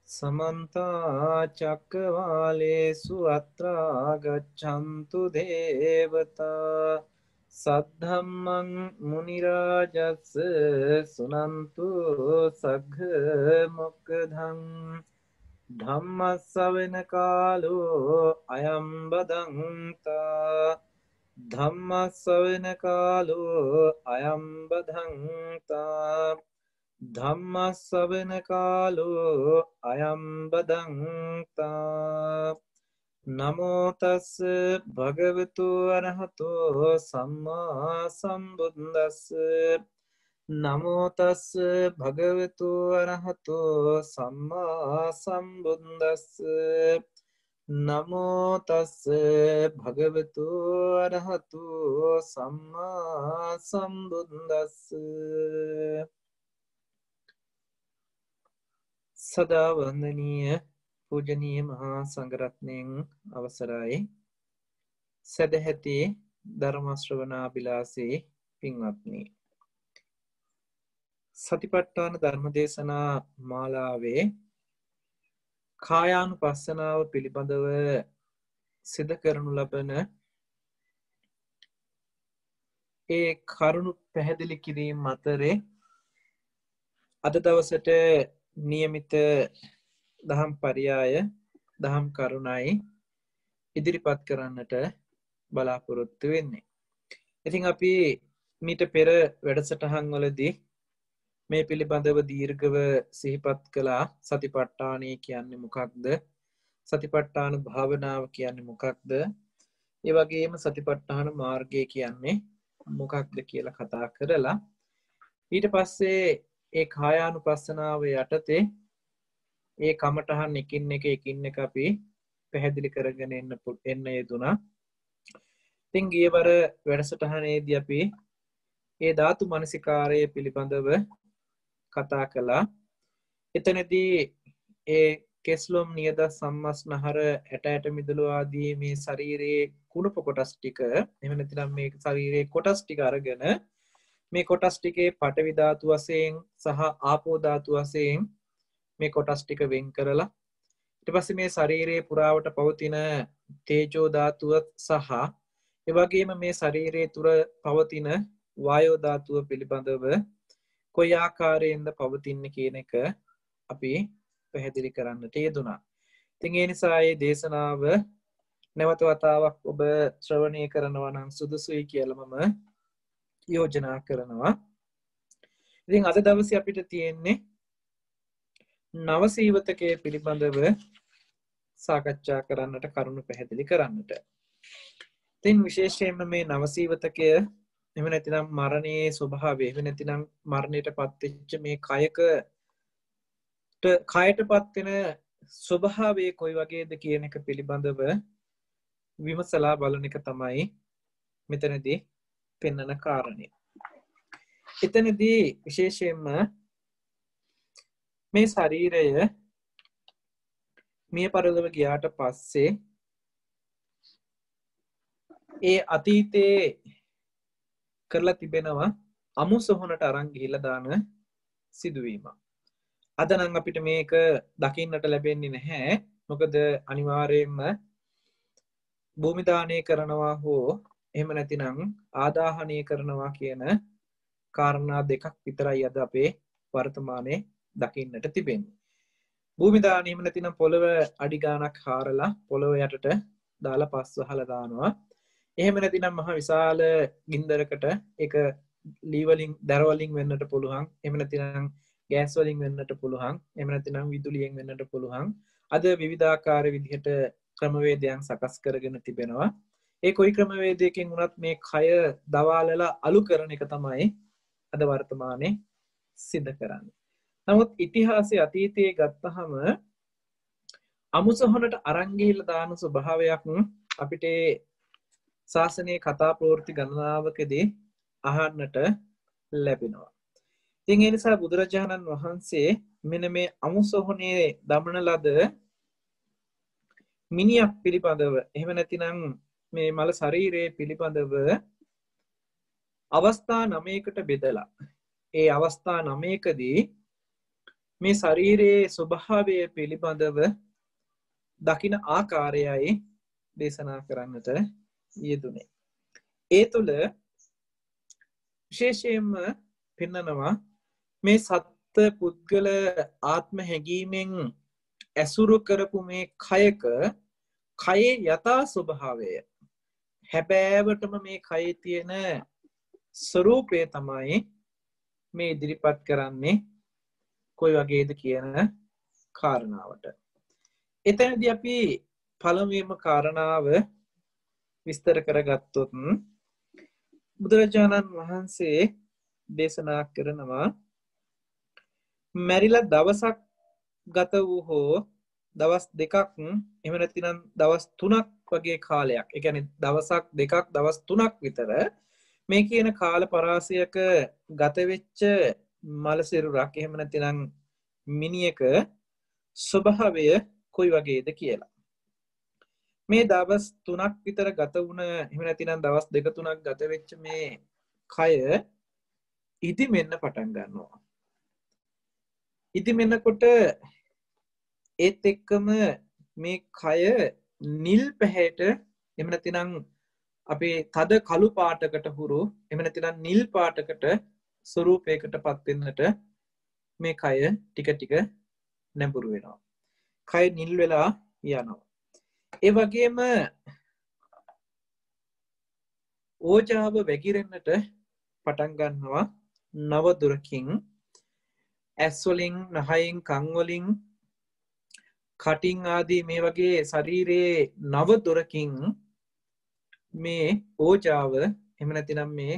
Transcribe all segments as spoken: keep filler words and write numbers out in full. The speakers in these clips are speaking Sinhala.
समन्ता चक्रवालेषु अत्रा गच्छन्तु देवता सद्धम्मं मुनिराजस् सुनन्तु सघ्मुक्धं धम्मस्सवेन कालो अयं बदन्ता धम्मस्सवेन कालो अयं बदन्ता ධම්මස්සවන කාලෝ අයම් බදන්තා නමෝ තස්ස භගවතු අරහතෝ සම්මා සම්බුද්දස්ස නමෝ තස්ස භගවතු අරහතෝ සම්මා සම්බුද්දස්ස නමෝ තස්ස භගවතු අරහතෝ සම්මා සම්බුද්දස්ස සදා වන්දනීය පූජනීය මහා සංඝරත්නයන් අවසරයි සදැහැති ධර්ම ශ්‍රවණාබිලාසී පින්වත්නි සතිපට්ඨාන ධර්ම දේශනා මාලාවේ කායානුපස්සනාව පිළිබඳව සිදු කරනු ලබන ඒ කරුණු පැහැදිලි කිරීම අතරේ අද දවසට නියමිත දහම් පරයය දහම් කරුණයි ඉදිරිපත් කරන්නට බලාපොරොත්තු වෙන්නේ. ඉතින් අපි මීට පෙර වැඩසටහන් වලදී මේ පිළිබඳව දීර්ඝව සිහිපත් කළා. සතිපට්ඨානය කියන්නේ මොකක්ද? සතිපට්ඨාන භාවනාව කියන්නේ මොකක්ද? ඒ වගේම සතිපට්ඨාන මාර්ගය කියන්නේ මොකක්ද කියලා කතා කරලා ඊට පස්සේ ඒ කායානුපස්සනාව යටතේ ඒ කමටහන් එකින් එක එකින් එක අපි පැහැදිලි කරගෙන එන්න එන්න යෙදුණා. ඉතින් ගියවර වැඩසටහනේදී අපි ඒ ධාතු මනසිකාරය පිළිබඳව කතා කළා. එතනදී ඒ කෙස්ලොම් නියද සම්මස්නහර ඇට ඇට මිදුළු ආදී මේ ශරීරයේ කුණප කොටස් ටික එහෙම නැත්නම් මේ ශරීරයේ කොටස් ටික අරගෙන මේ කොටස් ටිකේ පඨවි ධාතු වශයෙන් සහ ආපෝ ධාතු වශයෙන් මේ කොටස් ටික වෙන් කරලා ඊට පස්සේ මේ ශරීරයේ පුරාවට පවතින තේජෝ ධාතුව සහ ඒ වගේම මේ ශරීරයේ තුර පවතින වායෝ ධාතුව පිළිබඳව කොයි ආකාරයෙන්ද පවතින්නේ කියන එක අපි පැහැදිලි කරන්නට යෙදුණා. ඉතින් ඒ නිසා මේ දේශනාව නැවත වතාවක් ඔබ ශ්‍රවණය කරනවා නම් සුදුසුයි කියලා මම යෝජනා කරනවා. ඉතින් අද දවසේ අපිට තියෙන්නේ නවසීවතකයේ පිළිබඳව සාකච්ඡා කරන්නට කරුණු පැහැදිලි කරන්නට. ඉතින් විශේෂයෙන්ම මේ නවසීවතකය එහෙම නැතිනම් මරණයේ ස්වභාවය එහෙම නැතිනම් මරණයටපත් වෙච්ච මේ කයකට කයටපත් වෙන ස්වභාවය කොයි වගේද කියන එක පිළිබඳව විමසලා බලන එක තමයි මෙතනදී පෙන්වන කාරණය. එතනදී විශේෂයෙන්ම මේ ශරීරය මිය පරලොව ගියාට පස්සේ ඒ අතීතයේ කරලා තිබෙනවා අමු සොහනට අරන් ගිහිලා දාන සිදුවීමක්. අද නම් අපිට මේක දකින්නට ලැබෙන්නේ නැහැ. මොකද අනිවාර්යයෙන්ම භූමි දානය කරනවා හෝ එහෙම නැතිනම් ආදාහනය කරනවා කියන කාරණා දෙකක් විතරයි අද අපේ වර්තමානයේ දකින්නට තිබෙන්නේ. භූමි දානය එහෙම නැතිනම් පොළව අඩි ගාණක් හාරලා පොළව යටට දාලා පස් වහලා දානවා. එහෙම නැතිනම් මහ විශාල ගින්දරකට ඒක ලී වලින් දර වලින් වෙන්නට පුළුවන්. එහෙම නැතිනම් ගෑස් වලින් වෙන්නට පුළුවන්. එහෙම නැතිනම් විදුලියෙන් වෙන්නට පුළුවන්. අද විවිධාකාර විදිහට ක්‍රමවේදයන් සකස් කරගෙන තිබෙනවා. ඒ කොයි ක්‍රමවේදයකින් වුණත් මේ කය දවාලලා අලු කරන එක තමයි අද වර්තමානයේ සිද්ධ කරන්නේ. නමුත් ඉතිහාසයේ අතීතයේ ගත්තහම අමුසොහනට අරන් ගිහිල්ලා දාන ස්වභාවයක් අපිට ශාසනයේ කතා ප්‍රවෘත්ති ගණනාවකදී අහන්නට ලැබෙනවා. ඉතින් ඒ නිසා බුදුරජාණන් වහන්සේ මෙන්න මේ අමුසොහනේ දමන ලද මිනියක් පිළිබඳව එහෙම නැතිනම් මේ මල ශරීරයේ පිළිබඳව අවස්ථා නවයකට බෙදලා ඒ අවස්ථා නවයකදී මේ ශරීරයේ ස්වභාවය පිළිබඳව දකින ආකාරයයි දේශනා කරන්නට යෙදුනේ. ඒ තුළ විශේෂයෙන්ම පෙන්නනවා මේ සත්ත්ව පුද්ගල ආත්ම හැඟීමෙන් ඇසුරු කරපු මේ කයක කයේ යථා ස්වභාවය හැබෑවටම මේ කයේ තියෙන ස්වરૂපය තමයි මේ ඉදිරිපත් කරන්නේ කොයි වගේද කියන කාරණාවට. එතනදී අපි පළමුවෙන්ම කාරණාව විස්තර කරගත්තොත් බුදුරජාණන් වහන්සේ දේශනා කරනවා මැරිලා දවසක් ගත වූ හෝ දවස් දෙකක් එහෙම නැතිනම් දවස් තුනක් වගේ කාලයක්. ඒ කියන්නේ දවසක් දෙකක් දවස් තුනක් විතර මේ කියන කාල පරාසයක ගත වෙච්ච මල සිරුරක් එහෙම නැතිනම් මිනියක ස්වභාවය කොයි වගේද කියලා. මේ දවස් තුනක් විතර ගත වුණ එහෙම නැතිනම් දවස් දෙක තුනක් ගත වෙච්ච මේ කය ඉදිමෙන්න පටන් ගන්නවා. ඉදිමෙන්නකොට ඒත් එක්කම මේ කය නිල් පැහැයට එහෙම නැතිනම් අපේ තද කළු පාටකට හුරු එහෙම නැතිනම් නිල් පාටකට ස්වරූපයකට පත් වෙන්නට මේ කය ටික ටික නැඹුරු වෙනවා. කය නිල් වෙලා යනවා. ඒ වගේම ඕජාව වැగిරෙන්නට පටන් ගන්නවා නව දුරකින්. ඇස් වලින්, නහයෙන්, කන් වලින්, කටින් ආදී මේ වගේ ශරීරයේ නව දුරකින් මේ ඕජාව එහෙම නැතිනම් මේ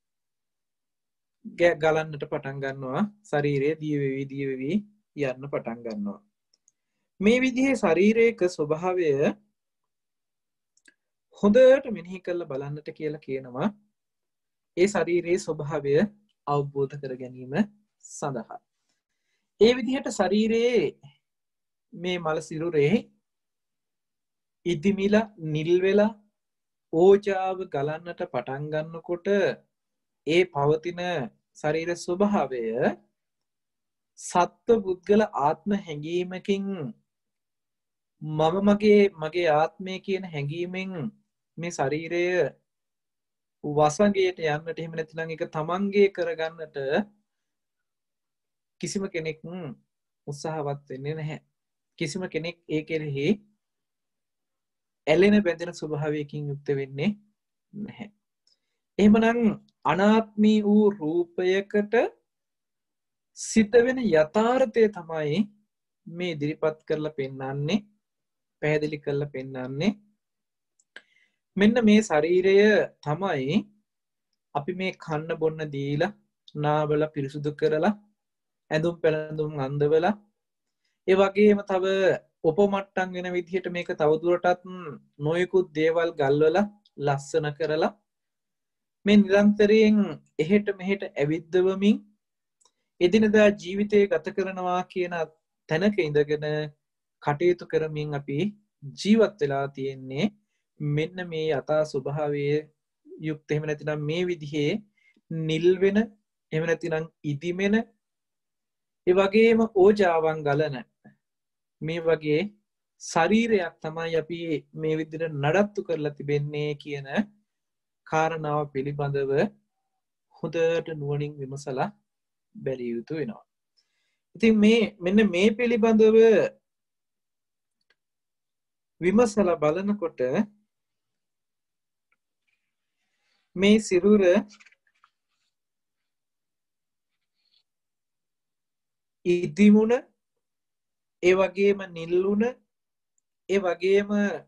ගලන්නට පටන් ගන්නවා. ශරීරයේ දිය වෙවි දිය වෙවි යන්න පටන් ගන්නවා. මේ විදිහේ ශරීරයක ස්වභාවය හොඳට මෙනෙහි කරලා බලන්නට කියලා කියනවා. ඒ ශරීරයේ ස්වභාවය අවබෝධ කර ගැනීම සඳහා. ඒ විදිහට ශරීරයේ මේ මල සිරුරේ ඉදිමිලා නිල් වෙලා ඕජාව ගලන්නට පටන් ගන්නකොට ඒ පවතින ශරීර ස්වභාවය සත්ව පුද්ගල ආත්ම හැඟීමකින් මම මගේ මගේ ආත්මය කියන හැඟීමෙන් මේ ශරීරය වසඟයට යන්නට එහෙම නැතිනම් ඒක තමන්ගේ කරගන්නට කිසිම කෙනෙක් උත්සාහවත් වෙන්නේ නැහැ. කිසිම කෙනෙක් ඒ කෙරෙහි ඇලෙන බැඳෙන ස්වභාවයකින් යුක්ත වෙන්නේ නැහැ. එහෙමනම් අනාත්මී වූ රූපයකට සිත වෙන යථාර්ථය තමයි මේ ඉදිරිපත් කරලා පෙන්වන්නේ, පැහැදිලි කරලා පෙන්වන්නේ. මෙන්න මේ ශරීරය තමයි අපි මේ කන්න බොන්න දීලා, නාවල පිරිසුදු කරලා, ඇඳුම් පැළඳුම් අඳවලා, ඒ වගේම තව උපමට්ටම් වෙන විදිහට මේක තවදුරටත් නොයෙකුත් දේවල් ගල්වලා ලස්සන කරලා මේ නිරන්තරයෙන් එහෙට මෙහෙට ඇවිද්දවමින් එදිනදා ජීවිතය ගත කරනවා කියන තැනක ඉඳගෙන කටයුතු කරමින් අපි ජීවත් වෙලා තියෙන්නේ මෙන්න මේ යථා ස්වභාවයේ යුක්ත එහෙම නැතිනම් මේ විදිහේ නිල් වෙන එහෙම නැතිනම් ඉදිමෙන ඒ වගේම ඕජාවන් ගලන මේ වගේ ශරීරයක් තමයි අපි මේ විදිහට නඩත්තු කරලා තිබෙන්නේ කියන කාරණාව පිළිබඳව හොඳට නුවණින් විමසලා බැලිය යුතු වෙනවා. ඉතින් මේ මෙන්න මේ පිළිබඳව විමසලා බලනකොට මේ සිරුර ඉදිමුණ ඒ වගේම නිල්ුණ ඒ වගේම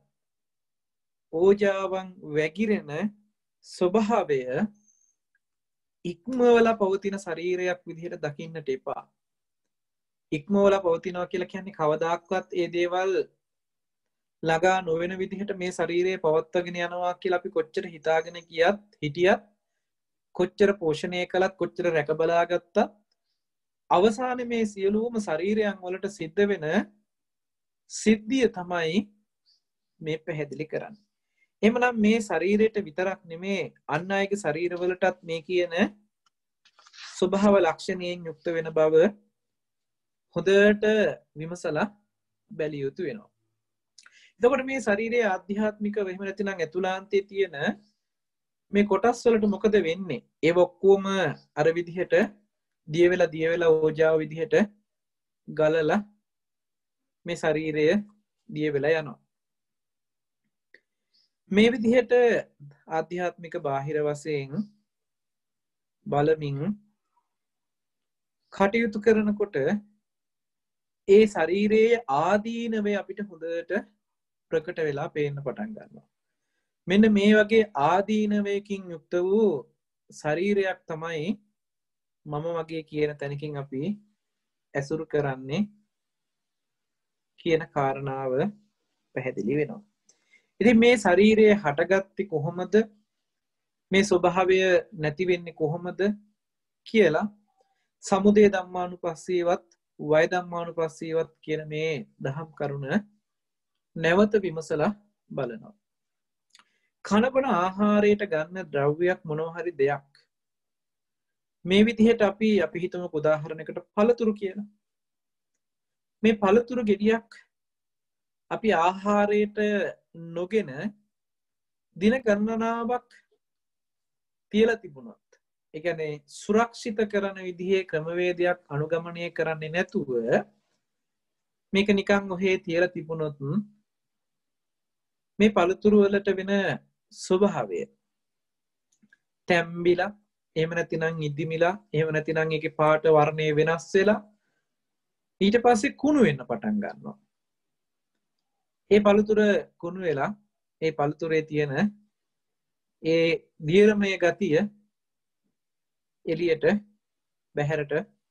ඕජාවන් වැగిරෙන ස්වභාවය ඉක්මවලා පවතින ශරීරයක් විදිහට දකින්නට එපා. ඉක්මවලා පවතිනවා කියලා කියන්නේ කවදාක්වත් ඒ දේවල් ළඟා නොවන විදිහට මේ ශරීරය පවත්වාගෙන යනවා කියලා අපි කොච්චර හිතාගෙන ගියත් හිටියත් කොච්චර පෝෂණය කළත් කොච්චර රැක බලා ගත්තත් අවසානයේ මේ සියලුම ශරීරයන් වලට සිද්ධ වෙන සිද්ධිය තමයි මේ පැහැදිලි කරන්නේ. එහෙමනම් මේ ශරීරයට විතරක් නෙමේ අන් අයගේ ශරීරවලටත් මේ කියන ස්වභාව ලක්ෂණයෙන් යුක්ත වෙන බව හොඳට විමසලා බැලිය යුතු වෙනවා. එතකොට මේ ශරීරයේ ආධ්‍යාත්මිකව එහෙම නැතිනම් ඇතුළාන්තයේ තියෙන මේ කොටස් වලට මොකද වෙන්නේ? ඒව ඔක්කොම අර විදිහට දිය වෙලා දිය වෙලා ඕජාව විදිහට ගලලා මේ ශරීරය දිය වෙලා යනවා. මේ විදිහට ආධ්‍යාත්මික බාහිර වශයෙන් බලමින් කටයුතු කරනකොට ඒ ශරීරයේ ආදීනවේ අපිට හොඳට ප්‍රකට වෙලා පේන්න පටන් ගන්නවා. මෙන්න මේ වගේ ආදීනවයකින් යුක්ත වූ ශරීරයක් තමයි මම වගේ කියන තැනකින් අපි ඇසුරු කරන්නේ කියන කාරණාව පැහැදිලි වෙනවා. ඉතින් මේ ශරීරය හටගත්තේ කොහොමද? මේ ස්වභාවය නැති වෙන්නේ කොහොමද කියලා සමුදය ධම්මානුපස්සීවත් වය ධම්මානුපස්සීවත් කියන මේ දහම් කරුණ නැවත විමසලා බලනවා. කනබන ආහාරයට ගන්න ද්‍රව්‍යයක් මොනවා හරි දෙයක් මේ විදිහට අපි අපි හිතමු උදාහරණයකට පළතුරු කියලා. මේ පළතුරු ගෙඩියක් අපි ආහාරයට නොගෙන දින ගණනාවක් තියලා තිබුණොත්, ඒ කියන්නේ සුරක්ෂිත කරන විදිහේ ක්‍රමවේදයක් අනුගමනය කරන්නේ නැතුව මේක නිකන් ඔහේ තියලා තිබුණොත් මේ පළතුරු වලට වෙන ස්වභාවය තැම්බිලා, එහෙම නැතිනම් ඉදිමිලා, එහෙම නැතිනම් ඒකේ පාට වර්ණය වෙනස් වෙලා ඊට පස්සේ කුණු වෙන්න පටන් ගන්නවා. ඒ පළතුර කුණු වෙලා ඒ පළතුරේ තියෙන ඒ දියරමය ගතිය එළියට බහැරට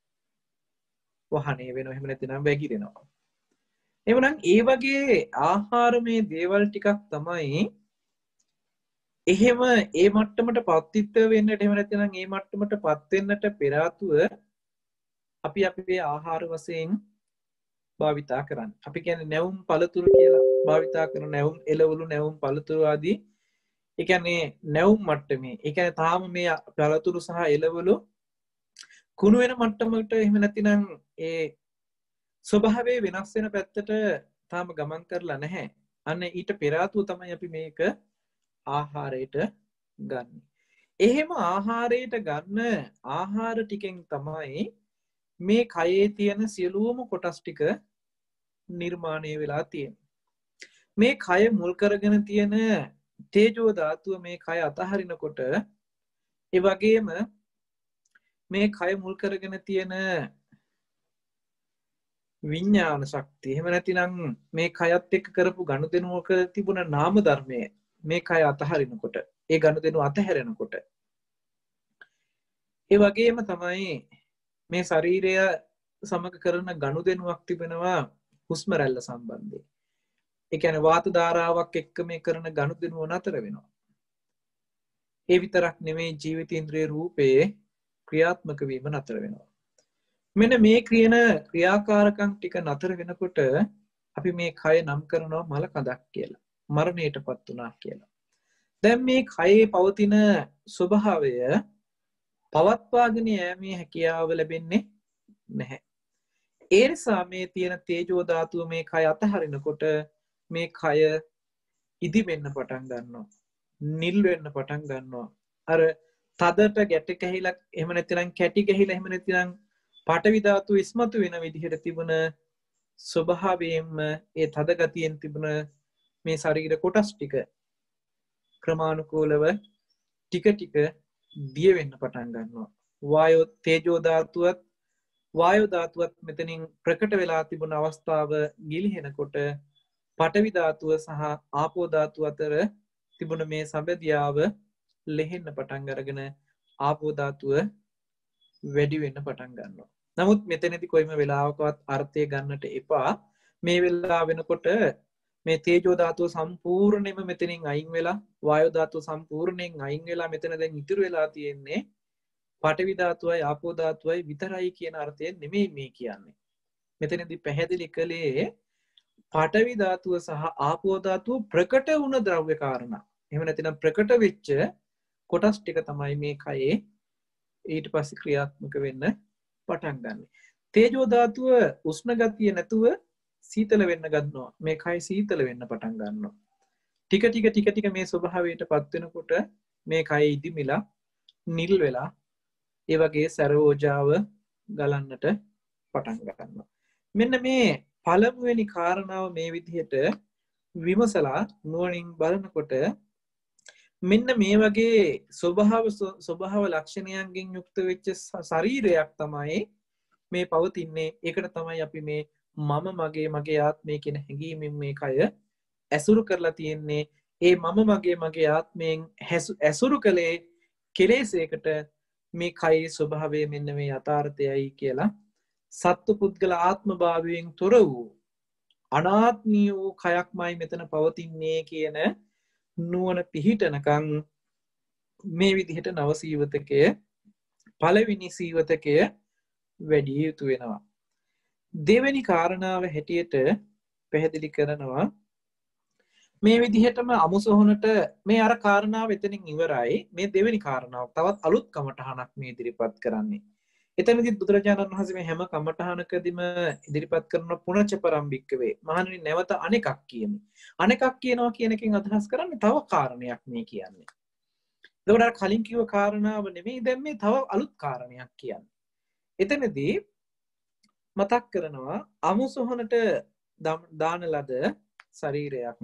වහණය වෙනවා, එහෙම නැතිනම් වැగిරෙනවා. එවනම් ඒ වගේ ආහාරමය දේවල් ටිකක් තමයි එහෙම ඒ මට්ටමට පත්විත්ව වෙන්නට, එහෙම නැතිනම් ඒ මට්ටමට පත් වෙන්නට පෙර ආතුව අපි අපේ ආහාර වශයෙන් භාවිතා කරන්නේ. අපි කියන්නේ නැවුම් පළතුරු කියලා භාවිතා කරන නැවුම් එළවලු, නැවුම් පළතුරු ආදී. ඒ කියන්නේ නැවුම් මට්ටමේ. ඒ කියන්නේ තාම මේ පළතුරු සහ එළවලු කුණු වෙන මට්ටමකට, එහෙම නැතිනම් ඒ ස්වභාවයේ වෙනස් වෙන පැත්තට තාම ගමන් කරලා නැහැ. අන්න ඊට පෙර ආතුව තමයි අපි මේක ආහාරයට ගන්න. එහෙම ආහාරයට ගන්න ආහාර ටිකෙන් තමයි මේ කයේ තියෙන සියලුම කොටස් ටික නිර්මාණය වෙලා තියෙන්නේ. මේ කය මුල් කරගෙන තියෙන තේජෝ ධාතුව මේ කය අතහරිනකොට, ඒ වගේම මේ කය මුල් කරගෙන තියෙන විඥාන ශක්තිය, එහෙම නැතිනම් මේ කයත් එක්ක කරපු ගනුදෙනුවක තිබුණ නාම ධර්මය මේ කය අතහරිනකොට, ඒ ගනුදෙනුව අතහැරෙනකොට, ඒ වගේම තමයි මේ ශරීරය සමග කරන ගනුදෙනුවක් තිබෙනවා හුස්ම රැල්ල සම්බන්ධයෙන්. ඒ කියන්නේ වාත ධාරාවක් එක්ක මේ කරන ගනුදෙනුව නතර වෙනවා. ඒ විතරක් නෙමෙයි ජීවිතේන්ද්‍රයේ රූපයේ ක්‍රියාත්මක වීම නතර වෙනවා. මෙන්න මේ කියන ක්‍රියාකාරකම් ටික නතර වෙනකොට අපි මේ කය නම් කරනවා මල කඳක් කියලා. මරණයටපත් වුණා කියලා. දැන් මේ කයේ පවතින ස්වභාවය පවත්වාගෙන යෑමේ හැකියාව ලැබෙන්නේ නැහැ. ඒ නිසා මේ තියෙන තේජෝ ධාතුව මේ කය අතහරිනකොට මේ කය ඉදි වෙන්න පටන් ගන්නවා. නිල් වෙන්න පටන් ගන්නවා. අර තදට ගැට ගැහිලා, එහෙම නැත්නම් කැටි ගැහිලා, එහෙම නැත්නම් පටවි ධාතුව ඉස්මතු වෙන විදිහට තිබුණ ස්වභාවයෙන්ම ඒ තද ගතියෙන් තිබුණ මේ ශරීර කොටස් ටික ක්‍රමානුකූලව ටික ටික දිය වෙන්න පටන් ගන්නවා. වායෝ තේජෝ ධාතුවත් වායෝ ධාතුවත් මෙතනින් ප්‍රකට වෙලා තිබුණ අවස්ථාව ගිලිහෙනකොට පඨවි ධාතුව සහ ආපෝ ධාතුව අතර තිබුණ මේ සම්බන්ධතාව ලෙහෙන්න පටන් අරගෙන ආපෝ ධාතුව වැඩි වෙන්න පටන් ගන්නවා. නමුත් මෙතනදී කොයිම වෙලාවකවත් අර්ථය ගන්නට එපා. මේ වෙලාව වෙනකොට මේ තේජෝ ධාතුව සම්පූර්ණයෙන්ම මෙතනින් අයින් වෙලා, වායෝ ධාතුව සම්පූර්ණයෙන් අයින් වෙලා මෙතන දැන් ඉතුරු වෙලා තියෙන්නේ පඨවි ධාතුවයි ආපෝ ධාතුවයි විතරයි කියන අර්ථයෙන් නෙමෙයි මේ කියන්නේ. මෙතනදී පැහැදිලි කළේ පඨවි ධාතුව සහ ආපෝ ධාතුව ප්‍රකට වුණ ද්‍රව්‍ය කාරණා. එහෙම නැතිනම් ප්‍රකට වෙච්ච කොටස් ටික තමයි මේ කයේ ඊට පස්සේ ක්‍රියාත්මක වෙන්න පටන් ගන්න. තේජෝ ධාතුව උෂ්ණ ගතිය නැතුව සීතල වෙන්න ගන්නවා. මේ කය සීතල වෙන්න පටන් ගන්නවා. ටික ටික ටික ටික මේ ස්වභාවයටපත් වෙනකොට මේ කය ඉදිමිලා නිල් වෙලා ඒ වගේ සරෝජාව ගලන්නට පටන් ගන්නවා. මෙන්න මේ පළමුවෙනි කාරණාව මේ විදිහට විමසලා නුවණින් බලනකොට මෙන්න මේ වගේ ස්වභාව ස්වභාව ලක්ෂණයන්ගෙන් යුක්ත වෙච්ච ශරීරයක් තමයි මේ පවතින්නේ. ඒකට තමයි අපි මේ මම මගේ මගේ ආත්මය කියන හැඟීමෙන් මේ කය ඇසුරු කරලා තියෙන්නේ. ඒ මම මගේ මගේ ආත්මයෙන් ඇසුරු කළේ කෙලෙසයකට මේ කයේ ස්වභාවය මෙන්න මේ යථාර්ථයයි කියලා සත්ව පුද්ගල ආත්ම භාවයෙන් තොර වූ අනාත්මී වූ කයක්මයි මෙතන පවතින්නේ කියන නුවණ පිහිටනකම් මේ විදිහට නව සීවතකය පළවෙනි සීවතකය වැඩි යුතු වෙනවා. දෙවෙනි කාරණාව හැටියට පැහැදිලි කරනවා මේ විදිහටම අමුසොහොනට මේ අර කාරණාව එතනින් ඉවරයි. මේ දෙවෙනි කාරණාව තවත් අලුත් කමඨහනක් මේ ඉදිරිපත් කරන්නේ. එතනදි බුදුරජාණන් වහන්සේ මේ හැම කමඨහනකදීම ඉදිරිපත් කරන පුණජ පරම්පික්කවේ මහණෙනි නැවත අනෙකක් කියමි. අනෙකක් කියනවා කියන එකෙන් අදහස් කරන්නේ තව කාරණයක් මේ කියන්නේ. එතකොට අර කලින් කිව්ව කාරණාව නෙමෙයි දැන් මේ තව අලුත් කාරණයක් කියන්නේ. එතනදී මතක් කරනවා අමුසොහොනට දාන ලද ශරීරයක්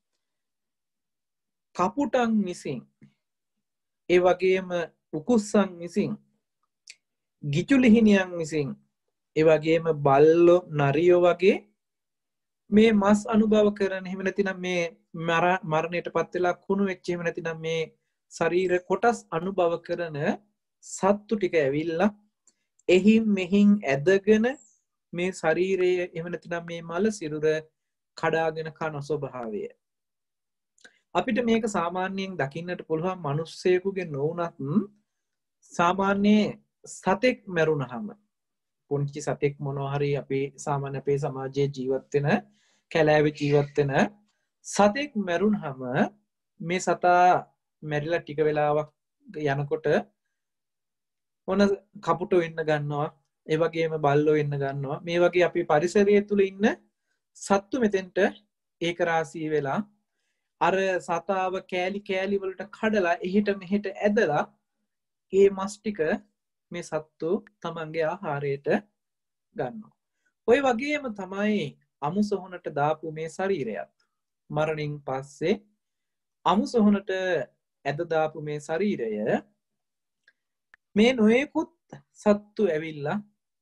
කපුටන් විසින් ඒ වගේම උකුස්සන් විසින් ගිචුලිහිනියන් විසින් ඒ වගේම බල්ලෝ නරියෝ වගේ මේ මස් අනුභව කරන එහෙම නැතිනම් මේ මරණයටපත් වෙලා කුණු වෙච්ච එහෙම නැතිනම් මේ ශරීර කොටස් අනුභව කරන සත්තු ටික ඇවිල්ලා එහින් මෙහින් ඇදගෙන මේ ශරීරයේ එහෙම නැතිනම් මේ මල සිරුර කඩාගෙන කන ස්වභාවය අපිට මේක සාමාන්‍යයෙන් දකින්නට පුළුවන් මිනිස්සෙකුගේ නොවුනත් සාමාන්‍ය සතෙක් මැරුණාම පුංචි සතෙක් මොනවා හරි අපේ සාමාන්‍ය අපේ සමාජයේ ජීවත් වෙන කැලෑවේ ජීවත් වෙන සතෙක් මැරුණාම මේ සතා මැරිලා ටික වෙලාවක් යනකොට මොන කපුටෝ වෙන්න ගන්නවා ඒ වගේම බල්ලෝ වෙන්න ගන්නවා මේ වගේ අපි පරිසරය තුල ඉන්න සත්තු මෙතෙන්ට ඒක රාශී වෙලා අර සතාව කෑලි කෑලි වලට කඩලා එහෙට මෙහෙට ඇදලා ඒ මස් ටික මේ සත්තු තමන්ගේ ආහාරයට ගන්නවා. ඔය වගේම තමයි අමුසොහොනට දාපු මේ ශරීරයත් මරණින් පස්සේ අමුසොහොනට ඇද දාපු මේ ශරීරය මේ නොයෙකුත් සත්තු ඇවිල්ලා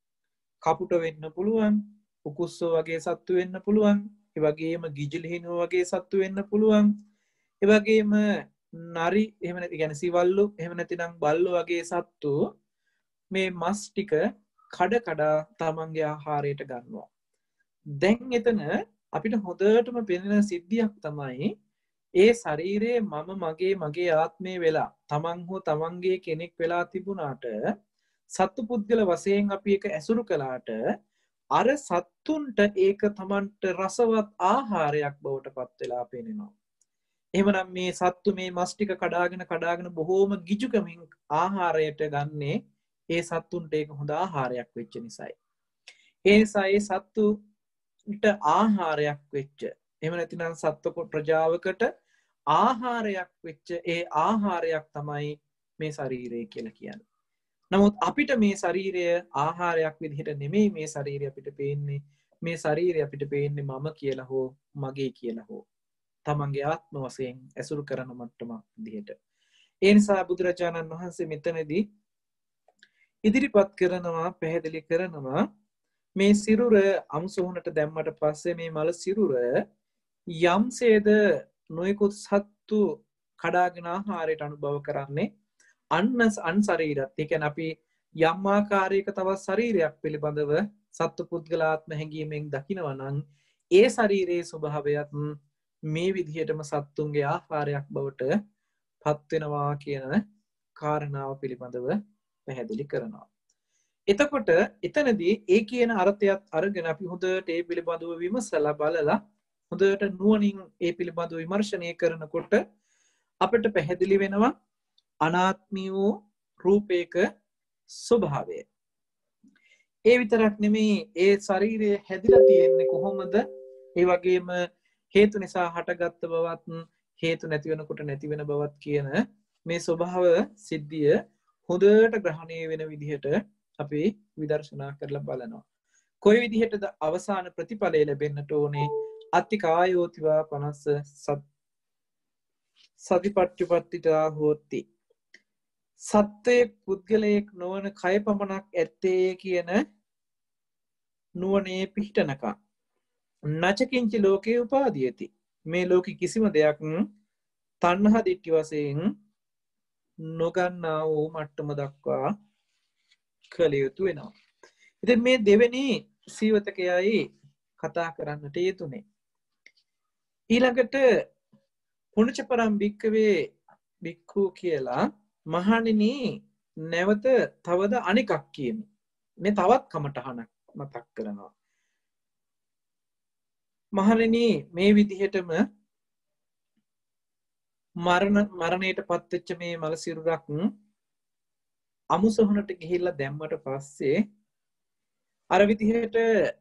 කපුට වෙන්න පුළුවන්, උකුස්සෝ වගේ සත්තු වෙන්න පුළුවන්, ඒ වගේම ගිජලිහිණුව වගේ සත්තු වෙන්න පුළුවන්, ඒ වගේම නරි එහෙම නැති කියන්නේ සිවල්ලු එහෙම නැතිනම් බල්ලෝ වගේ සත්තු මේ මස් ටික කඩ කඩ තමන්ගේ ආහාරයට ගන්නවා. දැන් එතන අපිට හොඳටම පෙනෙන සිද්ධියක් තමයි ඒ ශරීරයේ මම මගේ මගේ ආත්මය වෙලා තමන් හෝ තමන්ගේ කෙනෙක් වෙලා තිබුණාට සත්තු පුද්ගල වශයෙන් අපි ඒක ඇසුරු කළාට අර සත්තුන්ට ඒක තමන්ට රසවත් ආහාරයක් බවට පත් වෙලා පේනවා. එහෙමනම් මේ සත්තු මේ මස් ටික කඩාගෙන කඩාගෙන බොහෝම ගිජුකමින් ආහාරයට ගන්නේ ඒ සත්තුන්ට ඒක හොඳ ආහාරයක් වෙච්ච නිසායි. ඒ නිසා ඒ සත්තුන්ට ආහාරයක් වෙච්ච එහෙම නැතිනම් සත්ව ප්‍රජාවකට ආහාරයක් වෙච්ච ඒ ආහාරයක් තමයි මේ ශරීරය කියලා කියන්නේ. නමුත් අපිට මේ ශරීරය ආහාරයක් විදිහට නෙමෙයි මේ ශරීරය අපිට පේන්නේ. මේ ශරීරය අපිට පේන්නේ මම කියලා හෝ මගේ කියලා හෝ තමන්ගේ ආත්ම වශයෙන් ඇසුරු කරන මට්ටමක් විදිහට. ඒ නිසා බුදුරජාණන් වහන්සේ මෙතනදී ඉදිරිපත් කරනවා පැහැදිලි කරනවා මේ සිරුර අමුසොහොනට දැම්මට පස්සේ මේ මල සිරුර යම්සේද නොයෙකුත් සත්තු කඩාගෙන ආහාරයට අනුභව කරන්නේ අන්න අන් ශරීරත්. ඒ කියන්නේ අපි යම් ආකාරයක තවත් ශරීරයක් පිළිබඳව සත්තු පුද්ගලාත්ම හැඟීමෙන් දකිනවා නම් ඒ ශරීරයේ ස්වභාවයත් මේ විදිහටම සත්තුන්ගේ ආහාරයක් බවට පත් වෙනවා කියන කාරණාව පිළිබඳව පැහැදිලි කරනවා. එතකොට එතනදී ඒ කියන අර්ථයත් අරගෙන අපි හොඳට ඒ පිළිබඳව විමසලා බලලා හොඳට නුවණින් ඒ පිළිබඳව විමර්ශනය කරනකොට අපිට පැහැදිලි වෙනවා අනාත්මී වූ රූපයක ස්වභාවය. ඒ විතරක් නෙමෙයි ඒ ශරීරය හැදිලා තියෙන්නේ කොහොමද? ඒ වගේම හේතු නිසා හටගත්ත බවත් හේතු නැති වෙනකොට නැති වෙන බවත් කියන මේ ස්වභාව සිද්ධිය හොඳට ග්‍රහණය වෙන විදිහට අපි විදර්ශනා කරලා බලනවා. කොයි විදිහටද අවසාන ප්‍රතිඵලය ලැබෙන්නට ඕනේ? අත්ති කායෝතිවා පනස්ස සතිපට්ඨිපට්ඨිතා හෝති. සත්වයේ පුද්ගලයෙක් නොවන කය පමණක් ඇත්තේ කියන නුවණේ පිහිටනකම් නචකින්ච ලෝකේ උපාදීයති. මේ ලෝකෙ කිසිම දෙයක් තණ්හා දිට්ඨි වශයෙන් නොගන්නා වූ මට්ටම දක්වා කළ යුතු වෙනවා. ඉතින් මේ දෙවෙනි සීවතකයයි කතා කරන්නට යෙදුනේ. ඊළඟට පුණජ පරම් භික්කවේ භික්ඛු කියලා මහණෙනි නැවත තවද අනිකක් කියමි. මේ තවත් කමටහනක් මතක් කරනවා. මහණෙනි මේ විදිහටම මරණ මරණයට පත්වෙච්ච මේ මල සිරුරක් අමුසොහනට ගිහිල්ලා දැම්මට පස්සේ අර විදිහට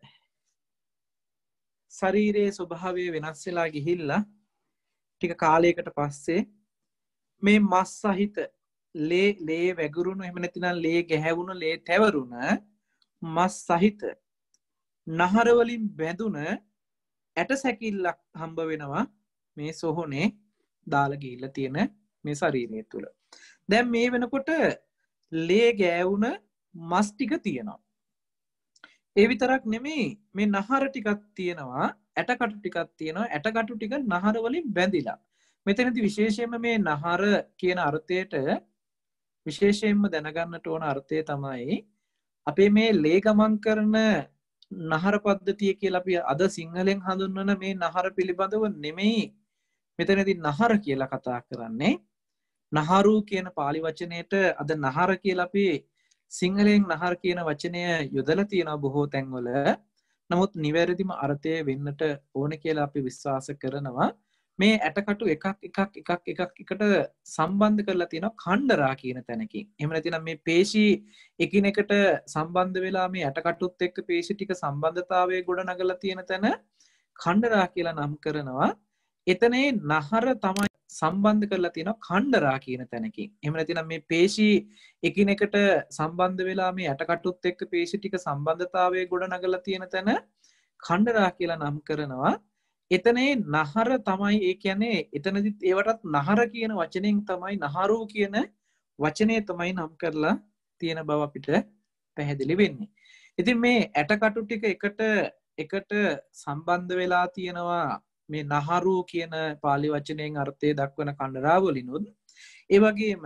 ශරීරයේ ස්වභාවය වෙනස් වෙලා ගිහිල්ලා ටික කාලයකට පස්සේ මේ මස් සහිත ලේ ලේ වැගුරුණු එහෙම නැතිනම් ලේ ගැහැවුණු ලේ තැවරුණ මස් සහිත නහර වලින් බැඳුන ඇට සැකිල්ලක් හම්බ වෙනවා මේ සොහොනේ දාලා ගිහිල්ලා තියෙන මේ ශරීරය තුල. දැන් මේ වෙනකොට ලේ ගෑවුන මස් ටික තියෙනවා. ඒ විතරක් නෙමෙයි මේ නහර ටිකක් තියෙනවා, ඇටකටු ටිකක් තියෙනවා. ඇටකටු ටික නහර වලින් බැඳිලා. මෙතනදී විශේෂයෙන්ම මේ නහර කියන අර්ථයට විශේෂයෙන්ම දැනගන්නට ඕන අර්ථය තමයි අපේ මේ ලේ ගමන් කරන නහර පද්ධතිය කියලා අපි අද සිංහලෙන් හඳුන්වන මේ නහර පිළිබඳව නෙමෙයි මෙතනදී නහර කියලා කතා කරන්නේ. නහරු කියන පාලි වචනයට අද නහර කියලා අපි සිංහලෙන් නහර කියන වචනය යොදලා තියෙනවා බොහෝ තැන්වල. නමුත් නිවැරදිම අර්ථය වෙන්නට ඕන කියලා අපි විශ්වාස කරනවා. මේ ඇටකටු එකක් එකක් එකක් එකක් එකට සම්බන්ධ කරලා තියෙනවා කණ්ඩරා කියන තැනකින්. එහෙම නැතිනම් මේ පේශී එකිනෙකට සම්බන්ධ වෙලා මේ ඇටකටුත් එක්ක පේශී ටික සම්බන්ධතාවයේ ගොඩනගලා තියෙන තැන කණ්ඩරා කියලා නම් කරනවා. එතනේ නහර තමයි සම්බන්ධ කරලා තියෙනවා කණ්ඩරා කියන තැනකින්. එහෙම නැතිනම් මේ පේශී එකිනෙකට සම්බන්ධ වෙලා මේ ඇටකටුත් එක්ක පේශී ටික සම්බන්ධතාවයේ ගොඩනගලා තියෙන තැන කණ්ඩරා කියලා නම් කරනවා. එතනේ නහර තමයි ඒ කියන්නේ එතනදිත් ඒවටත් නහර කියන වචනයෙන් තමයි නහරු කියන වචනය තමයි නම් කරලා තියෙන බව අපිට පැහැදිලි වෙන්නේ. ඉතින් මේ ඇටකටු ටික එකට එකට සම්බන්ධ වෙලා තියෙනවා මේ නහරු කියන පාලි වචනයෙන් අර්ථය දක්වන කණ්ඩරා වලිනුත් ඒ වගේම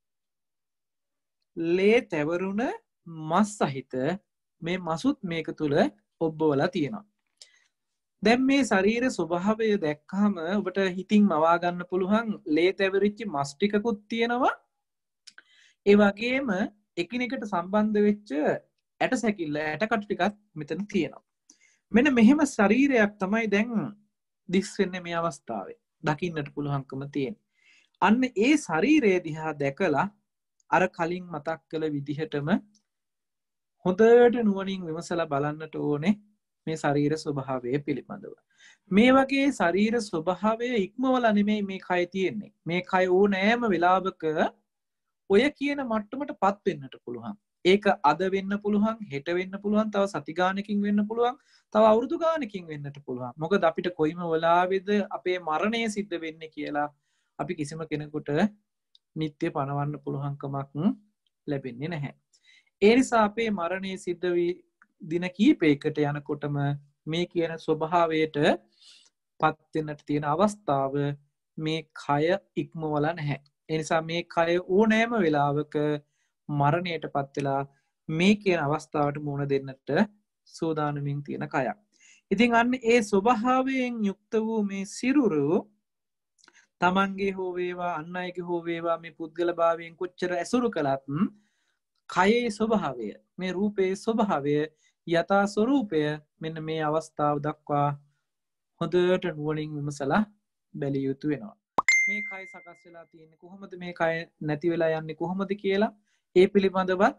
ලේ තැවරුණ මස් සහිත මේ මසුත් මේක තුල ඔබවලා තියෙනවා. දැන් මේ ශරීර ස්වභාවය දැක්කම ඔබට හිතින් මවා ගන්න පුළුවන් ලේ තැවරිච්ච මස් ටිකකුත් තියෙනවා. ඒ වගේම එකිනෙකට සම්බන්ධ වෙච්ච ඇට සැකිල්ල ඇටකටු ටිකක් මෙතන තියෙනවා. මෙන්න මෙහෙම ශරීරයක් තමයි දැන් දිස් වෙන්නේ මේ අවස්ථාවේ. දකින්නට පුළුවන්කම තියෙන. අන්න ඒ ශරීරය දිහා දැකලා අර කලින් මතක් කළ විදිහටම හොඳට නුවණින් විමසලා බලන්නට ඕනේ මේ ශරීර ස්වභාවය පිළිබඳව. මේ වගේ ශරීර ස්වභාවය ඉක්මවලා නෙමෙයි මේ කය තියෙන්නේ. මේ කය ඕනෑම වෙලාවක ඔය කියන මට්ටමටපත් වෙන්නට පුළුවන්. ඒක අද වෙන්න පුළුවන්, හෙට වෙන්න පුළුවන්, තව සති ගානකින් වෙන්න පුළුවන්, තව අවුරුදු ගානකින් වෙන්නට පුළුවන්. මොකද අපිට කොයිම වෙලාවෙද අපේ මරණය සිද්ධ වෙන්නේ කියලා අපි කිසිම කෙනෙකුට නිත්‍ය පණවන්න පුළුවන්කමක් ලැබෙන්නේ නැහැ. ඒ නිසා අපේ මරණය සිද්ධ වී දින කීපයකට යනකොටම මේ කියන ස්වභාවයට පත් වෙන්නට තියෙන අවස්ථාව මේ කය ඉක්මවලා නැහැ. ඒ නිසා මේ කය ඕනෑම වෙලාවක මරණයට පත් වෙලා මේ කියන අවස්ථාවට මුහුණ දෙන්නට සූදානමින් තියෙන කයක්. ඉතින් අන්න ඒ ස්වභාවයෙන් යුක්ත වූ මේ සිරුරු තමන්ගේ හෝ වේවා අන් අයගේ හෝ වේවා මේ පුද්ගල භාවයෙන් කොච්චර ඇසුරු කළත් කයේ ස්වභාවය මේ රූපයේ ස්වභාවය යථා ස්වરૂපය මෙන්න මේ අවස්ථාව දක්වා හොඳට නුවණින් විමසලා බැලිය යුතු වෙනවා. මේ කය සකස් වෙලා තියෙන්නේ කොහොමද, මේ කය නැති වෙලා යන්නේ කොහොමද කියලා ඒ පිළිබඳවත්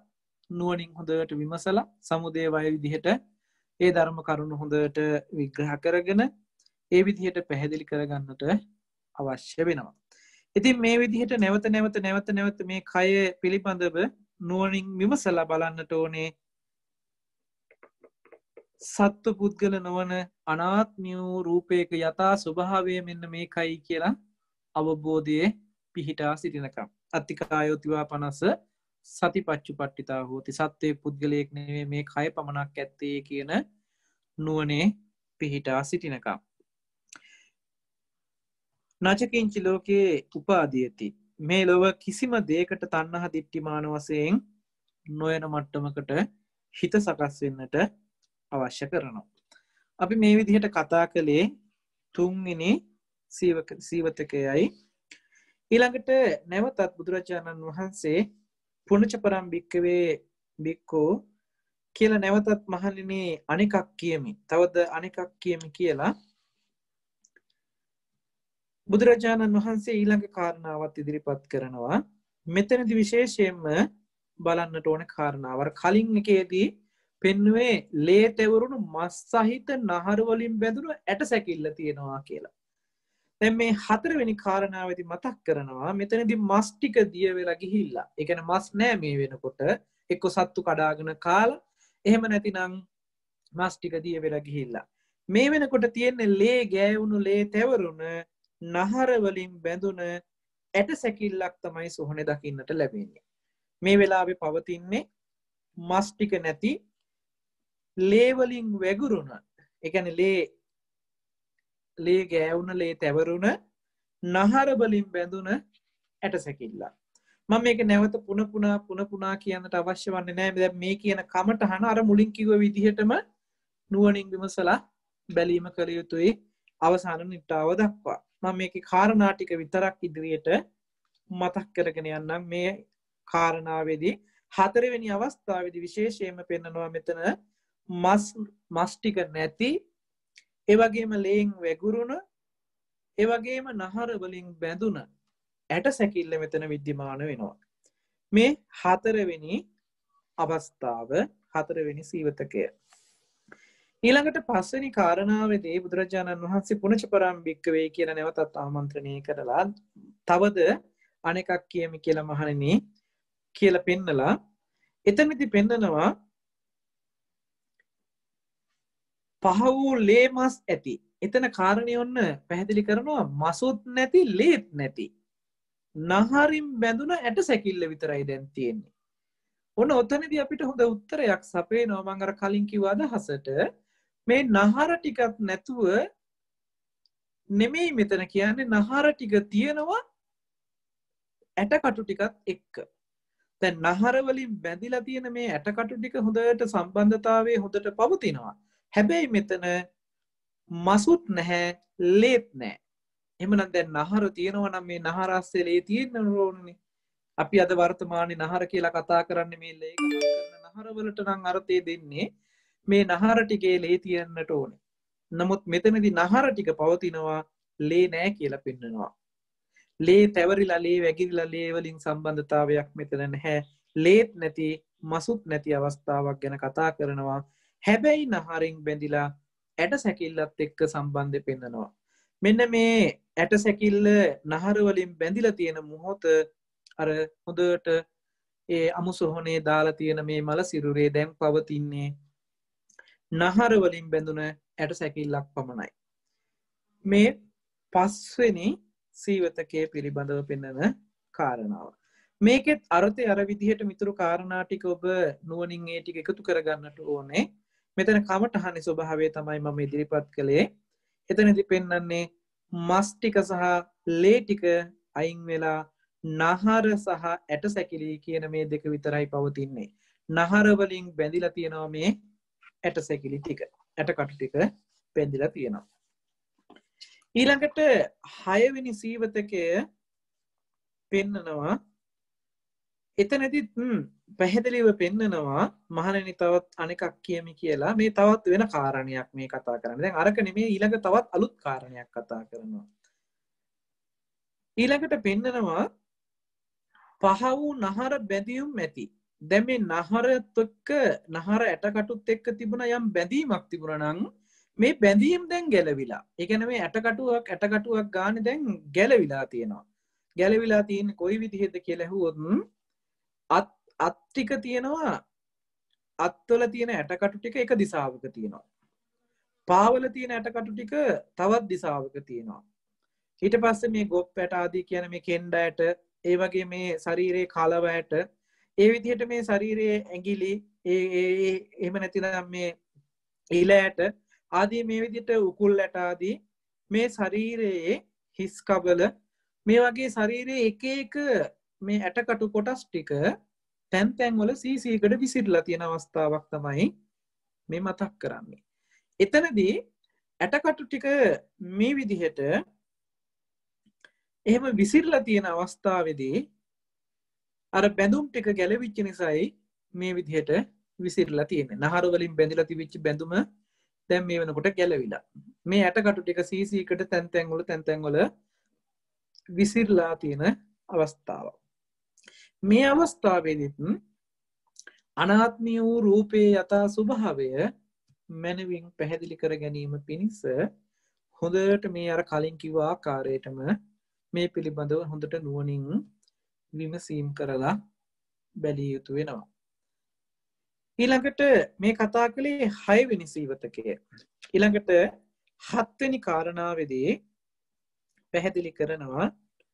නුවණින් හොඳට විමසලා සමුදේ වය විදිහට ඒ ධර්ම කරුණු හොඳට විග්‍රහ කරගෙන ඒ විදිහට පැහැදිලි කරගන්නට අවශ්‍ය වෙනවා. ඉතින් මේ විදිහට නැවත නැවත නැවත නැවත මේ කය පිළිබඳව නුවණින් විමසලා බලන්නට ඕනේ. සත්ව පුද්ගල නොවන අනාත්ම වූ රූපයක යථා ස්වභාවය මෙන්න මේකයි කියලා අවබෝධයේ පිහිටා සිටිනකම්. අත්තිකායෝතිවා පනස සතිපච්චුපට්ඨිතා හෝති. සත්වයේ පුද්ගලයෙක් නෙවෙයි මේ කය පමණක් ඇත්තේ කියන නුවණේ පිහිටා සිටිනකම්. නචකින්චි ලෝකේ උපාදීයති. මේ ලොව කිසිම දෙයකට තණ්හා දිට්ඨිමාන වශයෙන් නොයන මට්ටමකට හිත සකස් වෙන්නට අවශ්‍ය කරනවා. අපි මේ විදිහට කතා කළේ තුන්වෙනි සීවක සීවතකයයි. ඊළඟට නැවතත් බුදුරජාණන් වහන්සේ පුණජ පරම් භික්කවේ භික්ඛෝ කියලා නැවතත් මහණෙනි අනිකක් කියමි. තවද අනිකක් කියමි කියලා බුදුරජාණන් වහන්සේ ඊළඟ කාරණාවත් ඉදිරිපත් කරනවා. මෙතනදි විශේෂයෙන්ම බලන්නට ඕන කාරණාව කලින් එකේදී පෙන්වුවේ ලේ තෙවරුණු මස් සහිත නහර වලින් බැඳුණු ඇට සැකිල්ල තියෙනවා කියලා. දැන් මේ හතරවෙනි කාරණාවේදී මතක් කරනවා මෙතනදී මස් ටික දිය වෙලා ගිහිල්ලා. ඒ කියන්නේ මස් නෑ මේ වෙනකොට. එක්ක සත්තු කඩාගෙන කාලා එහෙම නැතිනම් මස් ටික දිය වෙලා ගිහිල්ලා. මේ වෙනකොට තියෙන්නේ ලේ ගෑවුණු ලේ තෙවරුණ නහර වලින් බැඳුන ඇට සැකිල්ලක් තමයි සොහනේ දකින්නට ලැබෙන්නේ. මේ වෙලාවේ පවතින්නේ මස් ටික නැති ලේ වලින් වැගුරුණ, ඒ කියන්නේ ලේ ලේ ගෑවුන ලේ තැවරුණ නහර වලින් බැඳුන ඇට සැකිල්ල. මම මේක නැවත පුන පුනා පුන පුනා කියන්නට අවශ්‍ය වන්නේ නැහැ. දැන් මේ කියන කමටහන අර මුලින් කිව්ව විදිහටම නුවණින් විමසලා බැලීම කළ යුතුයි අවසාන නිට්ටාව දක්වා. මම මේකේ කාරණා ටික විතරක් ඉදිරියට මතක් කරගෙන යන්නම්. මේ කාරණාවේදී හතරවෙනි අවස්ථාවේදී විශේෂයෙන්ම පෙන්නනවා මෙතන මස් මස් ටික නැති, ඒ වගේම ලේන් වැගුරුණ, ඒ වගේම නහර වලින් බැඳුන ඇට සැකිල්ල මෙතන विद्यमान වෙනවා. මේ හතරවෙනි අවස්ථාව, හතරවෙනි සීවතකය. ඊළඟට පස්වෙනි කාරණාවේදී බුදුරජාණන් වහන්සේ පුණජ පරම් භික්ඛවේ කියලා නැවතත් ආමන්ත්‍රණය කරලා තවද අනෙකක් කියමි කියලා මහණෙනි කියලා පෙන්නලා එතනදී පෙන්නනවා පහ වූ ලේ මස් ඇති. එතන කාරණේ ඔන්න පැහැදිලි කරනවා මසුත් නැති ලේත් නැති නහරින් බැඳුන ඇට සැකිල්ල විතරයි දැන් තියෙන්නේ. ඔන්න ඔතනදී අපිට හොඳ උත්තරයක් සපේනවා. මම අර කලින් කිව්ව අදහසට මේ නහර ටිකක් නැතුව නෙමෙයි මෙතන කියන්නේ නහර ටික තියෙනවා ඇටකටු ටිකත් එක්ක. දැන් නහර වලින් බැඳිලා තියෙන මේ ඇටකටු ටික හොඳට සම්බන්ධතාවයේ හොඳට පවතිනවා. හැබැයි මෙතන මසුත් නැහැ, ලේත් නැහැ. එහෙමනම් දැන් නහර තියෙනවා නම් මේ නහර ඇස්සේ ලේ තියෙන්න ඕනනේ. අපි අද වර්තමානයේ නහර කියලා කතා කරන්නේ මේ ලේ කරන නහර වලට නම් අර්ථය දෙන්නේ මේ නහර ටිකේ ලේ තියෙන්නට ඕනේ. නමුත් මෙතනදී නහර ටික පවතිනවා, ලේ නැහැ කියලා පෙන්නනවා. ලේ තැවරිලා ලේ වැగిරිලා ලේ වලින් සම්බන්ධතාවයක් මෙතන නැහැ. ලේත් නැති මසුත් නැති අවස්ථාවක් ගැන කතා කරනවා. හැබැයි නහරින් බැඳිලා ඇට සැකිල්ලත් එක්ක සම්බන්ධය පෙන්නනවා. මෙන්න මේ ඇට සැකිල්ල නහර වලින් බැඳිලා තියෙන මොහොත අර හොඳට ඒ අමුසොහොනේ දාලා තියෙන මේ මල සිරුරේ දැන් පවතින්නේ නහර වලින් බැඳුන ඇට සැකිල්ලක් පමණයි. මේ පස්වෙනි සීවතකයේ පිළිබඳව පෙන්වන කාරණාව. මේකෙත් අර්ථය අර විදිහට මිතුරු කාරණා ටික ඔබ නුවණින් ඒ ටික එකතු කරගන්නට ඕනේ. මෙතන කමඨහනේ ස්වභාවය තමයි මම ඉදිරිපත් කළේ. එතනදී පෙන්වන්නේ මස් ටික සහ ලේ ටික අයින් වෙලා නහර සහ ඇට සැකිලි කියන මේ දෙක විතරයි පවතින්නේ. නහර වලින් බැඳිලා තියෙනවා මේ ඇට සැකිලි ටික. ඇටකටු ටික බැඳිලා තියෙනවා. ඊළඟට හයවෙනි සීවතකය පෙන්නනවා. එතනදිත් පැහැදිලිව පෙන්නනවා මහණෙනි තවත් අනෙකක් කියමි කියලා. මේ තවත් වෙන කාරණයක් මේ කතා කරන්නේ. දැන් අරක නෙමෙයි ඊළඟ තවත් අලුත් කාරණයක් කතා කරනවා. ඊළඟට පෙන්නනවා පහ වූ නහර බැඳියුම් ඇති. දැන් මේ නහරත් එක්ක නහර ඇටකටුත් එක්ක තිබුණ යම් බැඳීමක් තිබුණා නම් මේ බැඳීම් දැන් ගැලවිලා. ඒ කියන්නේ මේ ඇටකටුවක් ඇටකටුවක් ගානේ දැන් ගැලවිලා තියෙනවා. ගැලවිලා තියෙන්නේ කොයි විදිහද කියලා ඇහුවොත් අත් අත් ටික තියෙනවා අත්වල තියෙන ඇටකටු ටික එක දිශාවක තියෙනවා. පාවල තියෙන ඇටකටු ටික තවත් දිශාවක තියෙනවා. ඊට පස්සේ මේ ගොප් ඇට ආදී කියන මේ කෙන්ඩ ඇට ඒ වගේ මේ ශරීරයේ කලව ඇට ඒ විදිහට මේ ශරීරයේ ඇඟිලි ඒ ඒ එහෙම නැතිනම් මේ ඊළ ඇට ආදී මේ විදිහට උකුල් ඇට ආදී මේ ශරීරයේ හිස් කබල මේ වගේ ශරීරයේ එක එක මේ ඇටකටු කොටස් ටික තැන් තැන් වල සීසීකට විසිරලා තියෙන අවස්ථාවක් තමයි මේ මතක් කරන්නේ. එතනදී ඇටකටු ටික මේ විදිහට එහෙම විසිරලා තියෙන අවස්ථාවේදී අර බැඳුම් ටික ගැලවිච්ච නිසායි මේ විදිහට විසිරලා තියෙන්නේ. නහර වලින් බැඳිලා තිබිච්ච බැඳුම දැන් මේ වෙනකොට ගැලවිලා. මේ ඇටකටු ටික සීසීකට තැන් තැන් වල තැන් තැන් වල විසිරලා තියෙන අවස්ථාව. මේ අවස්ථාවේදීත් අනාත්මීය වූ රූපේ යථා ස්වභාවය මනවින් පැහැදිලි කර ගැනීම පිණිස හොඳට මේ අර කලින් කිව්ව ආකාරයටම මේ පිළිබඳව හොඳට නුවණින් විමසීම් කරලා බැලිය යුතු වෙනවා. ඊළඟට මේ කතා කළේ හය වෙනි සීවතකය. ඊළඟට හත් වෙනි කාරණාවේදී පැහැදිලි කරනවා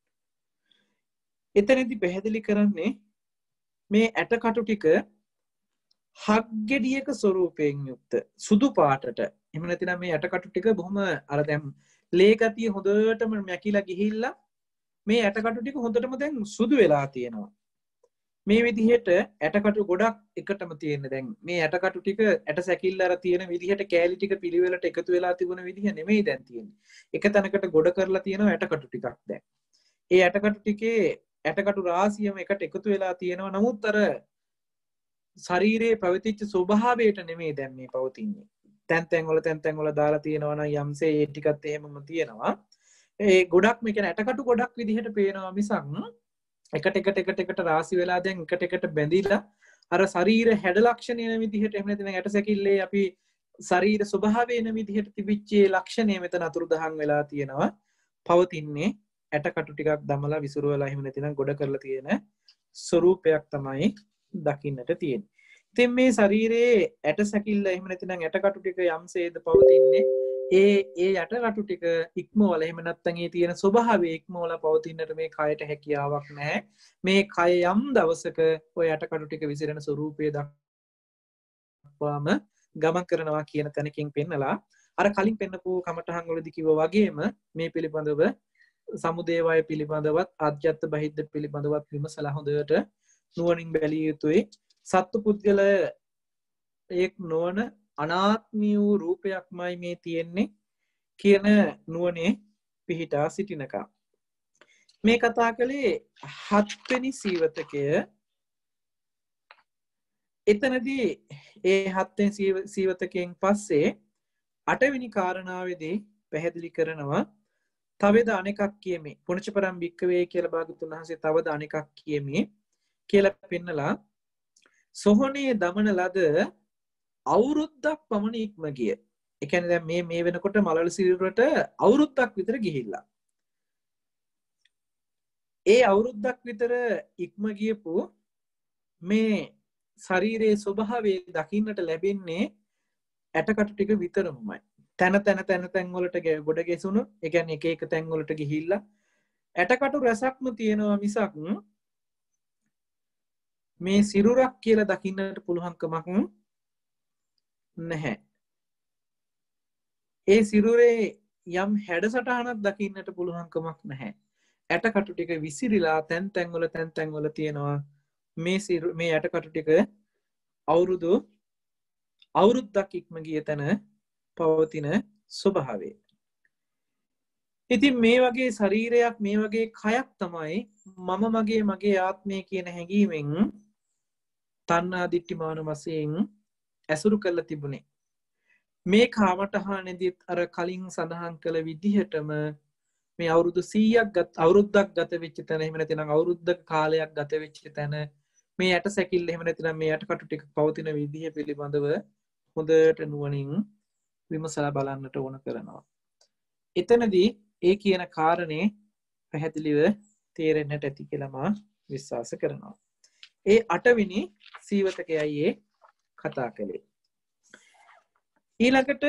එතනදී පැහැදිලි කරන්නේ මේ ඇටකටු ටික හග්ගෙඩියක ස්වරූපයෙන් යුක්ත සුදු පාටට. එහෙම නැතිනම් මේ ඇටකටු ටික බොහොම අර දැන් ලේ ගතිය හොඳටම මැකිලා ගිහිල්ලා මේ ඇටකටු ටික හොඳටම දැන් සුදු වෙලා තියෙනවා. මේ විදිහට ඇටකටු ගොඩක් එකටම තියෙන දැන් මේ ඇටකටු ටික ඇට සැකිල්ල අර තියෙන විදිහට කෑලි ටික පිළිවෙලට එකතු වෙලා තිබුණ විදිහ නෙමෙයි දැන් තියෙන්නේ. එක තැනකට ගොඩ කරලා තියෙනවා ඇටකටු ටිකක් දැන්. ඒ ඇටකටු ටිකේ ඇටකටු රාශියම එකට එකතු වෙලා තියෙනවා. නමුත් අර ශරීරයේ පැවතිච්ච ස්වභාවයට නෙමෙයි දැන් මේ පවතින්නේ. තැන් තැන් වල තැන් තැන් වල දාලා තියෙනවා නම් යම්සේ ඒ ටිකත් එහෙමම තියෙනවා. ඒ ගොඩක් මේ කියන්නේ ඇටකටු ගොඩක් විදිහට පේනවා මිසක් එකට එකට එකට එකට රාශි වෙලා දැන් එකට එකට බැඳිලා අර ශරීර හැඩ ලක්ෂණ එන විදිහට එහෙම නැත්නම් ඇට සැකිල්ලේ අපි ශරීර ස්වභාවය එන විදිහට තිබිච්ච ලක්ෂණය මෙතන අතුරුදහන් වෙලා තියෙනවා. පවතින්නේ ඇටකටු ටිකක් දමලා විසිරුවලා එහෙම නැතිනම් ගොඩ කරලා තියෙන ස්වරූපයක් තමයි දකින්නට තියෙන්නේ. ඉතින් මේ ශරීරයේ ඇට සැකිල්ල එහෙම නැතිනම් ඇටකටු ටික යම්සේද පවතින්නේ ඒ ඒ යටකටු ටික ඉක්මවල එහෙම නැත්නම් ඒ තියෙන ස්වභාවය ඉක්මවල පවතින්නට මේ කයට හැකියාවක් නැහැ. මේ කය යම් දවසක ඔය යටකටු ටික විසිරෙන ස්වરૂපය දක්වාම ගමන් කරනවා කියන තැනකින් පෙන්නලා අර කලින් පෙන්නපු කමඨහන් වලදී කිව්වා වගේම මේ පිළිබඳව සමුදේවය පිළිබඳවත් ආධ්‍යාත්ම බහිද්ද පිළිබඳවත් විමසලා හොඳට නුවණින් බැලිය යුතුයි. සත්තු පුද්ගල එක් නොවන අනාත්මී වූ රූපයක්මයි මේ තියෙන්නේ කියන නුවණේ පිහිටා සිටිනකම් මේ කතා කළේ හත්වෙනි සීවතකය. එතනදී ඒ හත්වෙනි සීවතකයෙන් පස්සේ අටවෙනි කාරණාවේදී පැහැදිලි කරනවා තවද අනෙකක් කියමි. පුණජපරම් භික්කවේ කියලා භාගතුන් වහන්සේ තවද අනෙකක් කියමි කියලා පෙන්නලා සොහොනේ දමන ලද අවුරුද්දක් පමණ ඉක්ම ගිය. ඒ කියන්නේ දැන් මේ මේ වෙනකොට මලවල සිරුරට අවුරුද්දක් විතර ගිහිල්ලා. ඒ අවුරුද්දක් විතර ඉක්ම ගියපු මේ ශරීරයේ ස්වභාවය දකින්නට ලැබෙන්නේ ඇටකටු ටික විතරමයි. තන තන තන තැන් වලට ගොඩ ගැසුණු, ඒ කියන්නේ එක එක තැන් වලට ගිහිල්ලා ඇටකටු රසක්ම තියෙනවා මිසක් මේ සිරුරක් කියලා දකින්නට පුළුවන්කමක් නැහැ. ඒ සිරුරේ යම් හැඩසටහනක් දකින්නට පුළුවන්කමක් නැහැ. ඇටකටු ටික විසිරිලා තැන් තැන් වල තැන් තැන් වල තියෙනවා මේ සිරු මේ ඇටකටු ටික අවුරුදු අවුරුද්දක් ඉක්ම ගිය තැන පවතින ස්වභාවය. ඉතින් මේ වගේ ශරීරයක් මේ වගේ කයක් තමයි මම මගේ මගේ ආත්මය කියන හැඟීමෙන් තණ්හා දිට්ඨි මාන වශයෙන් ඇසුරු කරලා තිබුණේ. මේ කාමටහනෙදිත් අර කලින් සඳහන් කළ විදිහටම මේ අවුරුදු සීයක් ගත අවුරුද්දක් ගත වෙච්ච තැන එහෙම නැත්නම් අවුරුද්දක කාලයක් ගත වෙච්ච තැන මේ යට සැකිල්ල එහෙම නැතිනම් මේ යට කටු ටික පවතින විදිහ පිළිබඳව හොඳට නුවණින් විමසලා බලන්නට ඕන කරනවා. එතනදී ඒ කියන කාරණේ පැහැදිලිව තේරෙන්නට ඇති කියලා මා විශ්වාස කරනවා. ඒ අටවෙනි සීවතකයයි ඒ කතා කළේ. ඊළඟට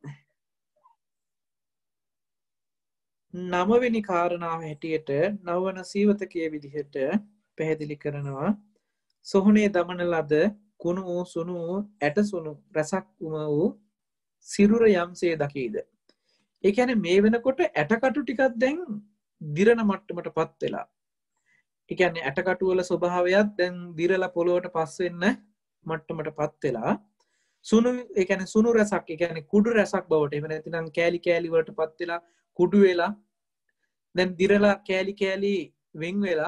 නවවෙනි කාරණාව හැටියට නවවන සීවතකයේ විදිහට පැහැදිලි කරනවා සොහොනේ දමන ලද කුණු වූ සුණු වූ ඇටසුණු රසක් වූ සිරුර යම්සේ දකීද. ඒ කියන්නේ මේ වෙනකොට ඇටකටු ටිකක් දැන් දිරන මට්ටමටපත් වෙලා. ඒ කියන්නේ ඇටකටු වල ස්වභාවයත් දැන් දිරලා පොළොවට පස් වෙන්න මට්ටමටපත් වෙලා සුණු ඒ කියන්නේ සුණු රසක් ඒ කියන්නේ කුඩු රසක් බවට එහෙම නැත්නම් කෑලි කෑලි වලටපත් වෙලා කුඩු වෙලා දැන් දිරලා කෑලි කෑලි වෙන් වෙලා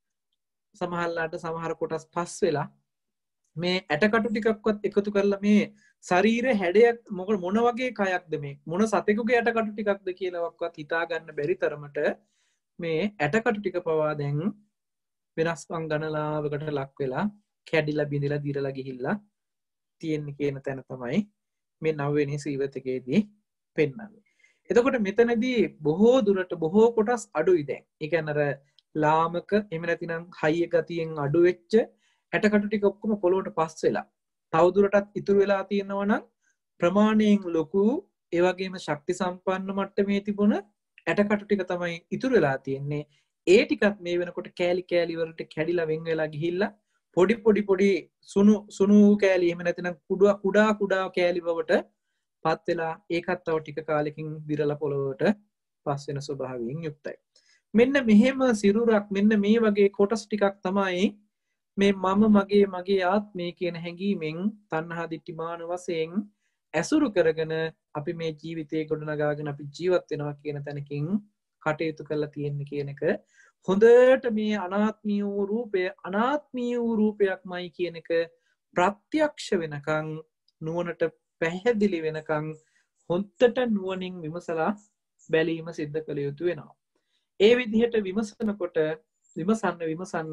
සමහරලාට සමහර කොටස් පස් වෙලා මේ ඇටකටු ටිකක්වත් එකතු කරලා මේ ශරීර හැඩයක් මොකද මොන වගේ කයක්ද මේ මොන සතෙකුගේ ඇටකටු ටිකක්ද කියලාවත් හිතා ගන්න බැරි තරමට මේ ඇටකටු ටික පවා දැන් වෙනස්කම් ගණනාවකට ලක් වෙලා කැඩිලා බිඳිලා දිරලා ගිහිල්ලා තියෙන්නේ කියන තැන තමයි මේ නවවෙනි සීවතකයේදී පෙන්වන්නේ. එතකොට මෙතනදී බොහෝ දුරට බොහෝ කොටස් අඩුයි දැන්. ඒ කියන්නේ අර ලාමක එහෙම නැතිනම් හයිය ගතියෙන් අඩු වෙච්ච ඇටකටු ටික ඔක්කොම පොළොවට පස් වෙලා තවදුරටත් ඉතුරු වෙලා තියෙනවා නම් ප්‍රමාණයෙන් ලොකු ඒ වගේම ශක්ති සම්පන්න මට්ටමේ තිබුණ ඇටකටු ටික තමයි ඉතුරු වෙලා තියෙන්නේ. ඒ ටිකත් මේ වෙනකොට කෑලි කෑලි වලට කැඩිලා වෙන් වෙලා ගිහිල්ලා පොඩි පොඩි පොඩි සුණු සුණු කෑලි එහෙම නැතිනම් කුඩා කුඩා කුඩා කෑලි බවට පත් වෙලා ඒකත් තව ටික කාලෙකින් දිරලා පොළොවට පස් වෙන ස්වභාවයෙන් යුක්තයි. මෙන්න මෙහෙම සිරුරක් මෙන්න මේ වගේ කොටස් ටිකක් තමයි මේ මම මගේ මගේ ආත්මය කියන හැඟීමෙන් තණ්හා දිට්ඨි මාන වශයෙන් ඇසුරු කරගෙන අපි මේ ජීවිතේ ගොඩනගාගෙන අපි ජීවත් වෙනවා කියන තැනකින් කටයුතු කරලා තියෙන්නේ කියන එක හොඳට මේ අනාත්මීය වූ රූපය අනාත්මීය වූ රූපයක්මයි කියන එක ප්‍රත්‍යක්ෂ වෙනකන් නුවණට පැහැදිලි වෙනකන් හොඳට නුවණින් විමසලා බැලීම සිද්ධ කළ යුතු වෙනවා. ඒ විදිහට විමසනකොට විමසන්න විමසන්න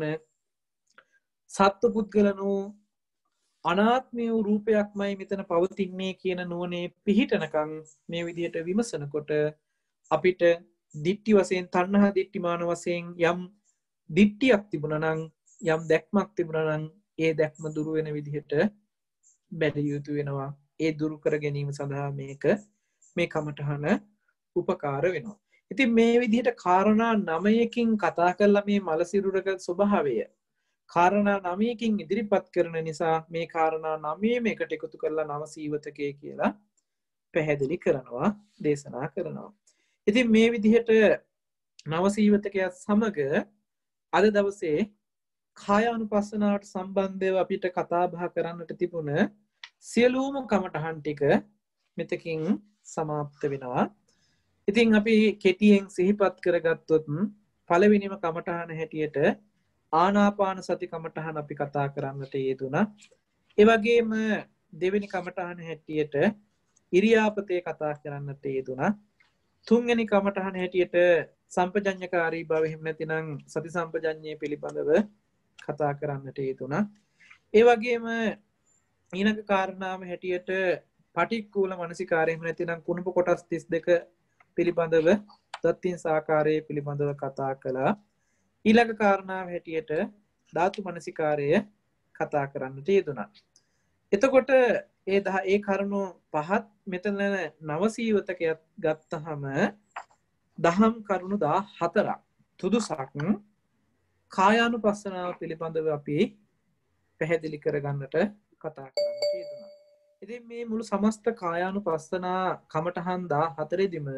සත්ව පුද්ගලනු අනාත්මීය වූ රූපයක්මයි මෙතන පවතින්නේ කියන නුවණේ පිහිටනකන් මේ විදිහට විමසනකොට අපිට දිට්ටි වශයෙන් තණ්හා දිට්ටි මාන වශයෙන් යම් දිට්ටියක් තිබුණා නම් යම් දැක්මක් තිබුණා නම් ඒ දැක්ම දුරු වෙන විදිහට බැලිය යුතු වෙනවා. ඒ දුරු කර ගැනීම සඳහා මේක මේ කමඨහන උපකාර වෙනවා. ඉතින් මේ විදිහට කාරණා නවයකින් කතා කරලා මේ මල සිරුරක ස්වභාවය කාරණා නවයකින් ඉදිරිපත් කරන නිසා මේ කාරණා නවයම එකට එකතු කරලා නව සීවතකය කියලා පැහැදිලි කරනවා දේශනා කරනවා. ඉතින් මේ විදිහට නව සීවතකයත් සමග අද දවසේ කායානුපස්සනාවට සම්බන්ධව අපිට කතා බහ කරන්නට තිබුණ සියලුම කමඨහන් ටික මෙතකින් සමාප්ත වෙනවා. ඉතින් අපි කෙටියෙන් සිහිපත් කරගත්තොත් පළවෙනිම කමඨහන හැටියට ආනාපාන සති කමඨහන අපි කතා කරන්නට යෙදුණා. ඒ වගේම දෙවෙනි කමඨහන හැටියට ඉරියාපතේ කතා කරන්නට යෙදුණා. තුන්වෙනි කමඨහන හැටියට සම්පජඤ්ඤකාරී බව එහෙම නැතිනම් සති සම්පජඤ්ඤයේ පිළිබඳව කතා කරන්නට යෙදුණා. ඒ වගේම ඊළඟ කාරණාව හැටියට පටික්කුල මනසිකාරය එහෙම නැතිනම් කුණප කොටස් තිස් දෙක පිළිබඳව දත්තින් සාකාරයේ පිළිබඳව කතා කළා. ඊළඟ කාරණාව හැටියට ධාතු මනසිකාරය කතා කරන්නට යෙදුණා. එතකොට ඒ දහ ඒ කරුණු පහත් මෙතන නව සීවතකයක් ගත්තහම දහම් කරුණු දාහතරක් තුදුසක් කායානුපස්සනාව පිළිබඳව අපි පැහැදිලි කරගන්නට කතා කරන්නට යෙදුණා. ඉතින් මේ මුළු සමස්ත කායානුපස්සනා කමඨහන් දාහතරෙදිම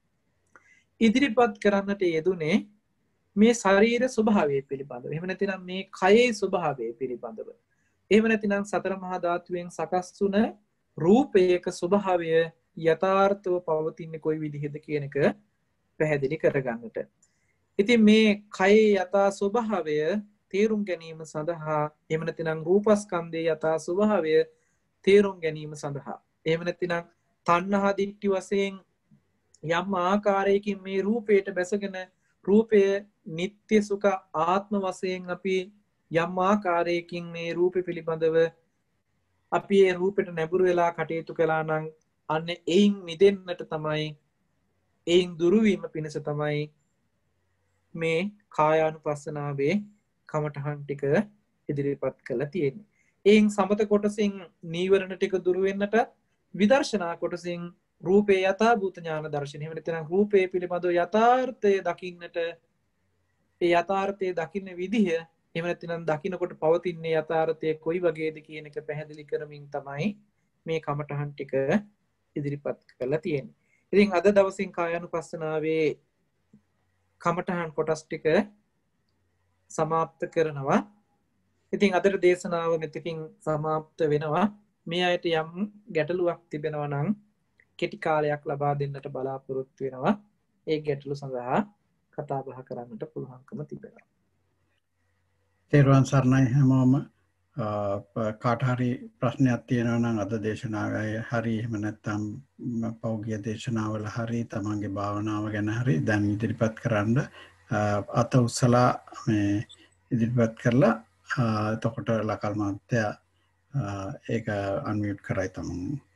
ඉදිරිපත් කරන්නට යෙදුනේ මේ ශරීර ස්වභාවය පිළිබඳව. එහෙම නැතිනම් මේ කයේ ස්වභාවය පිළිබඳව. එහෙම නැතිනම් සතර මහා ධාතුවෙන් සකස් වුණ රූපයක ස්වභාවය යථාර්ථව පවතින්නේ කොයි විදිහද කියන එක පැහැදිලි කරගන්නට. ඉතින් මේ කයේ යථා ස්වභාවය තේරුම් ගැනීම සඳහා එහෙම නැතිනම් රූපස්කන්ධයේ යථා ස්වභාවය තේරුම් ගැනීම සඳහා එහෙම නැතිනම් තණ්හා දිට්ඨි වශයෙන් යම් ආකාරයකින් මේ රූපයට බැසගෙන රූපය නিত্য සුඛ ආත්ම වශයෙන් අපි යම් ආකාරයකින් මේ රූපේ පිළිබඳව අපි ඒ රූපෙට නැඹුරු වෙලා කටයුතු කළා නම් අන්න එයින් මිදෙන්නට තමයි එයින් දුරු වීම පිණිස තමයි මේ කායානුපස්සනාවේ කමඨහන් ටික ඉදිරිපත් කළා තියෙන්නේ. එයින් සමත කොටසින් නීවරණ ටික දුරු වෙන්නට විදර්ශනා කොටසින් රූපේ යථාභූත ඥාන දර්ශනය. එහෙම නැත්නම් රූපේ පිළිබඳව යථාර්ථය දකින්නට ඒ යථාර්ථය දකින්න විදිහ එහෙම නැත්නම් දකින්නකොට පවතින්නේ යථාර්ථය කොයි වගේද කියන එක පැහැදිලි කරමින් තමයි මේ කමඨහන් ටික ඉදිරිපත් කරලා තියෙන්නේ. ඉතින් අද දවසින් කායानुපස්සනාවේ කමඨහන් කොටස් ටික සමාප්ත කරනවා. ඉතින් අදට දේශනාව මෙතකින් සමාප්ත වෙනවා. මේ අයට යම් ගැටලුවක් තිබෙනවා නම් කෙටි කාලයක් ලබා දෙන්නට බලාපොරොත්තු වෙනවා. ඒ ගැටලු සඳහා කතා බහ කරන්නට පුළුවන්කම තිබෙනවා. තෙරුවන් සරණයි හැමෝම. කාට හරි ප්‍රශ්නයක් තියෙනවා නම් අද දේශනාවයි හරි එහෙම නැත්නම් පෞද්ගලික දේශනාවල හරි තමන්ගේ භාවනාව ගැන හරි දැන් ඉදිරිපත් කරන්න අත උස්සලා මේ ඉදිරිපත් කරලා එතකොට ලකල් මහත්තයා ඒක අන්මියුට් කරයි තමන්.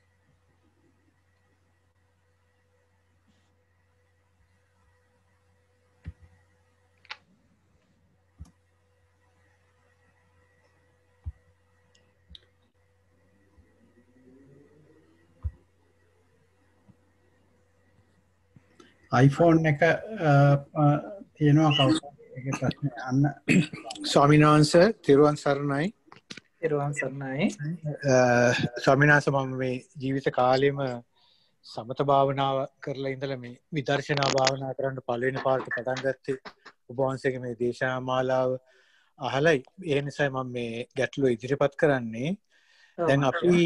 iPhone එක තියෙනවා කවුද? ඒකේ ප්‍රශ්නේ අන්න ස්වාමීන් වහන්සේ තිරුවන් සරණයි. තිරුවන් සරණයි. ස්වාමීන් වහන්සේ මම මේ ජීවිත කාලෙම සමත භාවනාව කරලා ඉඳලා මේ විදර්ශනා භාවනා කරන්න පළවෙනි පාරට පටන් ගත්තේ ඔබ වහන්සේගේ මේ දේශනා මාලාව අහලා ඒ නිසා මම මේ ගැටලුව ඉදිරිපත් කරන්නේ. දැන් අපි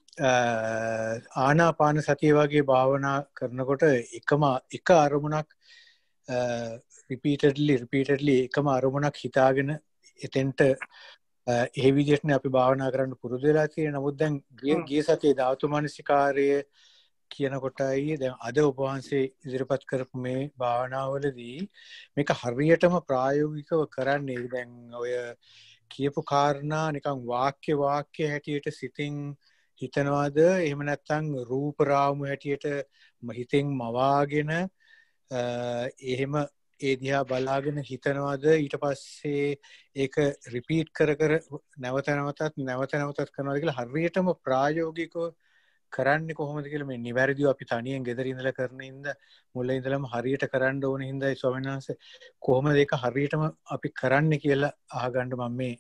ආනාපාන සතිය වගේ භාවනා කරනකොට එකම එක අරමුණක් රිපීටඩ්ලි රිපීටඩ්ලි එකම අරමුණක් හිතාගෙන එතෙන්ට ඒ විදිහටනේ අපි භාවනා කරන්න පුරුදු වෙලා තියෙන්නේ. නමුත් දැන් ගිය සතියේ ධාතු මනසිකාර්ය කියන කොටයි දැන් අද ඔබ වහන්සේ ඉදිරිපත් කරපු මේ භාවනාවලදී මේක හරියටම ප්‍රායෝගිකව කරන්නේ දැන් ඔය කියපු කාරණා නිකන් වාක්‍ය වාක්‍ය හැටියට සිතින් හිතනවාද එහෙම නැත්නම් රූප රාමු හැටියට හිතෙන් මවාගෙන එහෙම ඒ දිහා බලාගෙන හිතනවාද ඊට පස්සේ ඒක රිපීට් කර කර නැවත නැවතත් නැවත නැවතත් කරනවාද කියලා හරියටම ප්‍රායෝගිකව කරන්නේ කොහොමද කියලා මේ නිවැරදිව අපි තනියෙන් ගෙදර ඉඳලා කරන ඉඳ මුල ඉඳලම හරියට කරන්න ඕන හින්දායි ස්වාමීන් වහන්සේ කොහොමද ඒක හරියටම අපි කරන්නේ කියලා අහගන්න මම මේ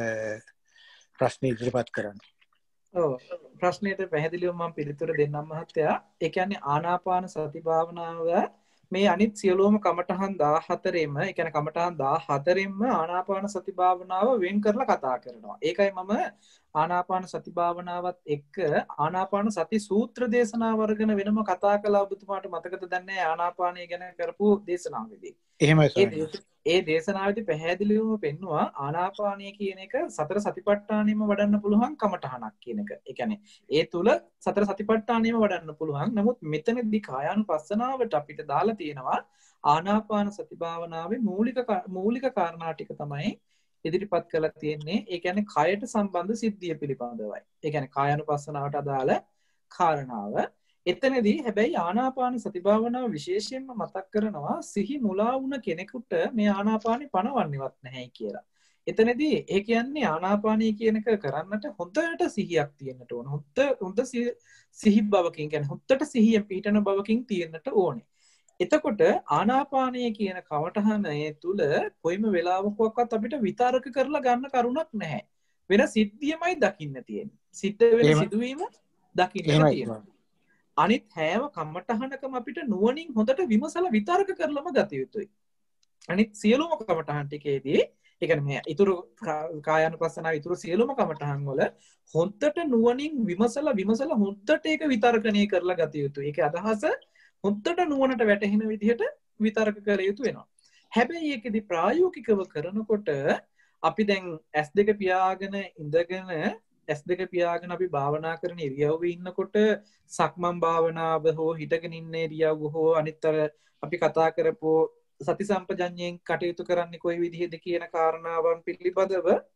ප්‍රශ්නේ ඉදිරිපත් කරන්නේ. ඔව් ප්‍රශ්නෙට පැහැදිලිව මම පිළිතුර දෙන්නම් මහත්තයා. ඒ කියන්නේ ආනාපාන සති භාවනාව මේ අනිත් සියලුම කමඨහන් දාහතරෙම ඒ කියන්නේ කමඨහන් දාහතරෙන්ම ආනාපාන සති භාවනාව වෙන් කරලා කතා කරනවා. ඒකයි මම ආනාපාන සති භාවනාවත් එක්ක ආනාපාන සති සූත්‍ර දේශනාව වර්ගන වෙනම කතා කළා. ඔබතුමාට මතකද දන්නේ ආනාපානය ගැන කරපු දේශනාවේදී. එහෙමයි ඒ දේශනාවේදී පැහැදිලිවම පෙන්නවා ආනාපානය කියන එක සතර සතිපට්ඨානෙම වඩන්න පුළුවන් කමඨහනක් කියන එක. ඒ කියන්නේ ඒ තුල සතර සතිපට්ඨානෙම වඩන්න පුළුවන්. නමුත් මෙතනදී කායානුපස්සනාවට අපිට දාලා තියෙනවා ආනාපාන සති භාවනාවේ මූලික මූලික කාරණා ටික තමයි ඉදිරිපත් කරලා තියෙන්නේ. ඒ කියන්නේ කයට සම්බන්ධ සිද්ධිය පිළිබඳවයි. ඒ කියන්නේ කායානුපස්සනාවට අදාළ කාරණාව. එතනදී හැබැයි ආනාපාන සති භාවනාව විශේෂයෙන්ම මතක් කරනවා සිහි මුලා වුණ කෙනෙකුට මේ ආනාපානෙ පණවන්නේවත් නැහැ කියලා. එතනදී ඒ කියන්නේ ආනාපානය කියන එක කරන්නට හොඳට සිහියක් තියෙන්නට ඕන. හොඳ හොඳ සිහි බවකින් කියන්නේ හොඳට සිහියෙන් පිහිටන බවකින් තියෙන්නට ඕනේ. එතකොට ආනාපානය කියන කමඨහනේ තුල කොයිම වෙලාවකවත් අපිට විතරක කරලා ගන්න කරුණක් නැහැ. වෙන සිද්ධියමයි දකින්න තියෙන්නේ. සිද්ධ වෙන සිදුවීම දකින්න තියෙනවා. අනිත් හැම කමඨහනකම අපිට නුවණින් හොඳට විමසලා විතරක කරලම ගත යුතුයි. අනිත් සියලුම කමඨහන් ටිකේදී ඒ කියන්නේ මේ ඊතුරු කායानुපස්සනාව ඊතුරු සියලුම කමඨහන් වල හොඳට නුවණින් විමසලා විමසලා හොඳට ඒක විතරකණය කරලා ගත යුතුයි. ඒකේ අදහස හොඳට නුවණට වැටහෙන විදිහට විතරක කර යුතු වෙනවා. හැබැයි ඒකෙදි ප්‍රායෝගිකව කරනකොට අපි දැන් ඇස් දෙක පියාගෙන ඉඳගෙන ඇස් දෙක පියාගෙන අපි භාවනා කරන ඉරියව්වේ ඉන්නකොට සක්මන් භාවනාව හෝ හිටගෙන ඉන්න ඉරියව්ව හෝ අනිත්තර අපි කතා කරපු සති සම්පජඤ්ඤයෙන් කටයුතු කරන්නේ කොයි විදිහද කියන කාරණාවන් පිළිබඳව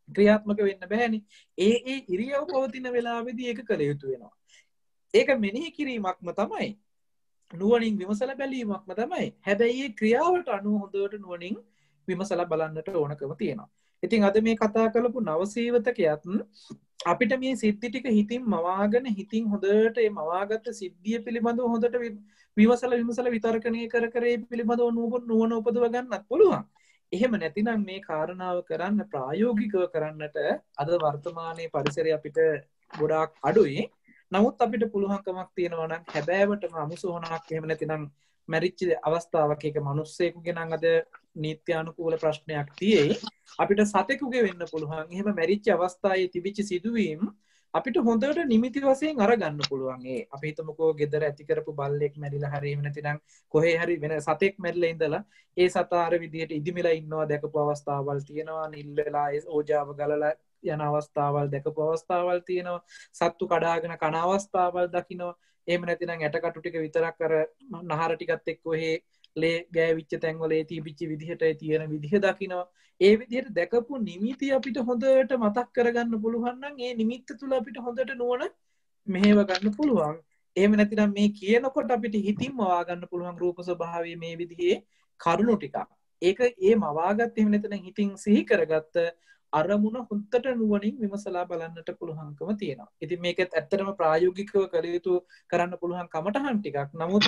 ක්‍රියාත්මක වෙන්න බෑනේ. ඒ ඒ ඉරියව් පවතින වෙලාවෙදී ඒක කළ යුතු වෙනවා. ඒක මෙනෙහි කිරීමක්ම තමයි. නුවණින් විමසලා බැලීමක්ම තමයි. හැබැයි මේ ක්‍රියාවට අනුව හොඳට නුවණින් විමසලා බලන්නට ඕනකම තියෙනවා. ඉතින් අද මේ කතා කරපු නවසීවතකයත් අපිට මේ සිද්ධි ටික හිතින් මවාගෙන හිතින් හොඳට මේ මවාගත්ත සිද්ධිය පිළිබඳව හොඳට විමසලා විමසලා විතර්කණය කර කර ඒ පිළිබඳව නුවණ උපදව ගන්නත් පුළුවන්. එහෙම නැතිනම් මේ කාරණාව කරන්න ප්‍රායෝගිකව කරන්නට අද වර්තමානයේ පරිසරය අපිට ගොඩාක් අඩුයි. නමුත් අපිට පුළුවන්කමක් තියෙනවා නම් හැබෑවටම අමුසෝනක් එහෙම නැතිනම් මැරිච්ච අවස්ථාවක එක මිනිස්සෙකුගේ නම් අද නීත්‍යානුකූල ප්‍රශ්නයක් තියෙයි. අපිට සතෙකුගේ වෙන්න පුළුවන්. එහෙම මැරිච්ච අවස්ථාවේ තිබිච්ච සිදුවීම් අපිට හොඳට නිමිති වශයෙන් අරගන්න පුළුවන්. ඒ අපි හිතමුකෝ ගෙදර ඇති කරපු බල්ලෙක් මැරිලා හරි එහෙම නැතිනම් කොහේ හරි වෙන සතෙක් මැරිලා ඉඳලා ඒ සතා අර විදිහට ඉදිමිලා ඉන්නවා දැකපු අවස්ථාවල් තියෙනවා. නිල් වෙලා ඒ ඕජාව ගලලා යන අවස්ථාවල් දැකපු අවස්ථාවල් තියෙනවා. සත්තු කඩාගෙන කන අවස්ථාවල් දකිනවා. එහෙම නැතිනම් ඇටකටු ටික විතරක් අර නහර ටිකත් එක්ක ඔහේ ලේ ගෑවිච්ච තැන්වල ඒ තිබිච්ච විදිහට තියෙන විදිහ දකිනවා. ඒ විදිහට දැකපු නිමිති අපිට හොඳට මතක් කරගන්න පුළුවන් නම් ඒ නිමිත්ත තුල අපිට හොඳට නුවණ මෙහෙව ගන්න පුළුවන්. එහෙම නැතිනම් මේ කියනකොට අපිට හිතින්ම වා ගන්න පුළුවන් රූප ස්වභාවයේ මේ විදිහේ කරුණු ටික. ඒක ඒ මවාගත් එහෙම නැතිනම් හිතින් සිහි කරගත්ත අරමුණ හොඳට නුවණින් විමසලා බලන්නට පුළුවන්කම තියෙනවා. ඉතින් මේකත් ඇත්තටම ප්‍රායෝගිකව කළ යුතු කරන්න පුළුවන් කමටහන් ටිකක්. නමුත්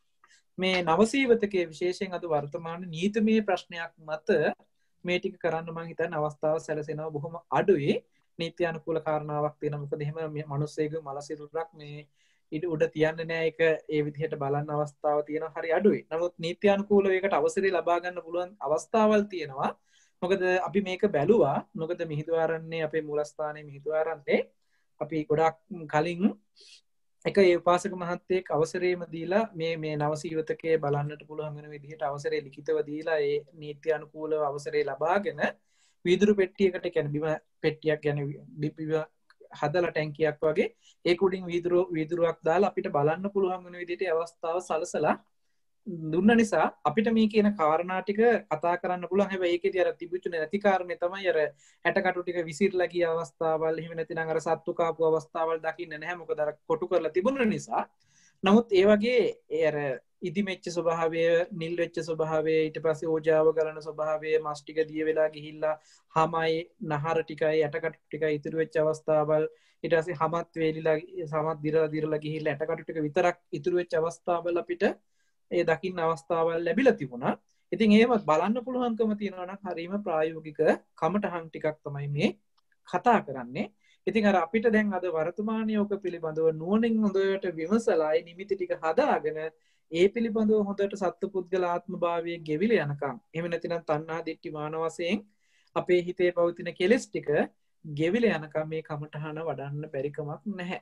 මේ නවසීවතකයේ විශේෂයෙන් අද වර්තමාන නීතිමය ප්‍රශ්නයක් මත මේ ටික කරන්න මම හිතන්නේ අවස්ථාව සැලසෙනවා බොහොම අඩුයි. නීති අනුකූල කාරණාවක් තියෙනවා. මොකද එහෙම මිනිස්සෙගේ මලසිරුරක් මේ ඉඩ උඩ තියන්නේ නැහැ. ඒක ඒ විදිහට බලන්න අවස්ථාව තියෙනවා හරි අඩුයි. නමුත් නීති අනුකූලව ඒකට අවසරය ලබා ගන්න පුළුවන් අවස්ථාවල් තියෙනවා. මොකද අපි මේක බැලුවා. මොකද මිහිඳුආරන්නේ අපේ මූලස්ථානයේ මිහිඳුආරන්නේ අපි ගොඩක් කලින් එක ඒ උපාසක මහත්තයෙක් අවසරයේම දීලා මේ මේ නවසීවතකයේ බලන්නට පුළුවන් වෙන විදිහට අවසරය ලිඛිතව දීලා ඒ නීති අනුකූලව අවසරය ලබාගෙන වීදුරු පෙට්ටියකට කියන්නේ බිම පෙට්ටියක් කියන්නේ බිම හදලා ටැංකියක් වගේ ඒක උඩින් වීදුරු වීදුරුවක් දාලා අපිට බලන්න පුළුවන් වෙන විදිහට අවස්ථාව සලසලා දුන්න නිසා අපිට මේ කියන කාරණා ටික කතා කරන්න පුළුවන්. හැබැයි ඒකේදී අර තිබුච්ච නැති කාරණේ තමයි අර ඇටකටු ටික විසිරලා ගිය අවස්ථාවල් එහෙම නැතිනම් අර සත්තු කාපු අවස්ථාවල් දකින්න නැහැ. මොකද අර කොටු කරලා තිබුණ නිසා. නමුත් ඒ වගේ ඒ අර ඉදිමෙච්ච ස්වභාවය, නිල් වෙච්ච ස්වභාවය, ඊට පස්සේ ඕජාව ගලන ස්වභාවය, මස් ටික දිය වෙලා ගිහිල්ලා හමයි නහර ටිකයි ඇටකටු ටිකයි ඉතුරු වෙච්ච අවස්ථාවල්, ඊට පස්සේ හමත් වේලිලා සමත් දිරලා දිරලා ගිහිල්ලා ඇටකටු ටික විතරක් ඉතුරු වෙච්ච අවස්ථාවල් අපිට ඒ දකින්න අවස්ථාවල් ලැබිලා තිබුණා. ඉතින් එහෙම බලන්න පුළුවන්කම තියෙනවා නම් හරීම ප්‍රායෝගික කමටහන් ටිකක් තමයි මේ කතා කරන්නේ. ඉතින් අර අපිට දැන් අද වර්තමානයේ ඔක පිළිබඳව නුවණින් හොඳට විමසලා ඒ නිමිති ටික හදාගෙන ඒ පිළිබඳව හොඳට සත්පුද්ගල ආත්ම භාවයේ ගෙවිල යනකම් එහෙම නැතිනම් තණ්හා දිට්ඨි මාන වශයෙන් අපේ හිතේ පවතින කෙලෙස් ටික ගෙවිල යනකම් මේ කමටහන වඩන්න බැරි කමක් නැහැ.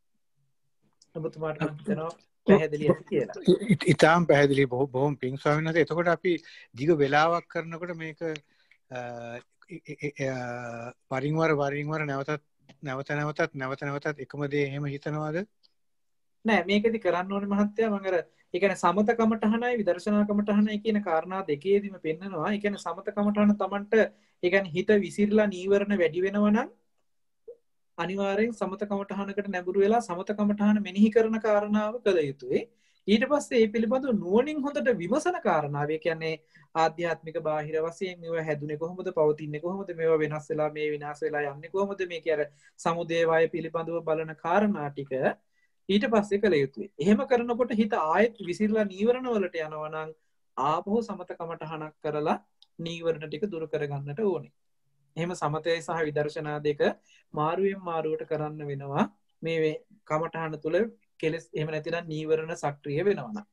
ඔබතුමාට මම හිතනවා පැහැදිලි ඇති කියලා. ඉතාම පැහැදිලි බොහොම පිං ස්වාමීන් වහන්සේ. එතකොට අපි දිග වෙලාවක් කරනකොට මේක වරින් වර වරින් වර නැවතත් නැවත නැවතත් නැවත නැවතත් එකම දේ එහෙම හිතනවාද? නෑ මේකෙදි කරන්න ඕනේ මහත්තයා මම අර ඒ කියන්නේ සමත කමඨහනයි විදර්ශනා කමඨහනයි කියන කාරණා දෙකේදීම පෙන්නනවා. ඒ කියන්නේ සමත කමඨහන තමන්ට ඒ කියන්නේ හිත විසිරලා නීවරණ වැඩි වෙනවා නම් අනිවාර්යෙන් සමත කමඨහනකට නැඹුරු වෙලා සමත කමඨහන මෙනෙහි කරන කාරණාව කළ යුතුයි. ඊට පස්සේ මේ පිළිබඳව නුවණින් හොඳට විමසන කාරණාව. ඒ කියන්නේ ආධ්‍යාත්මික බාහිර වශයෙන් මේවා හැදුනේ කොහොමද, පවතින්නේ කොහොමද, මේවා වෙනස් වෙලා මේ විනාශ වෙලා යන්නේ කොහොමද, මේක අර සමුදය වය පිළිබඳව බලන කාරණා ටික ඊට පස්සේ කළ යුතුයි. එහෙම කරනකොට හිත ආයෙත් විසිරලා නීවරණ වලට යනවා නම් ආපහු සමත කමඨහනක් කරලා නීවරණ ටික දුරු කරගන්නට ඕනේ. එහෙම සමතය සහ විදර්ශනා දෙක මාරුවෙන් මාරුවට කරන්න වෙනවා. මේ කමඨහන තුල කෙලස් එහෙම නැතිනම් නීවරණ සක්‍රිය වෙනවා නම්.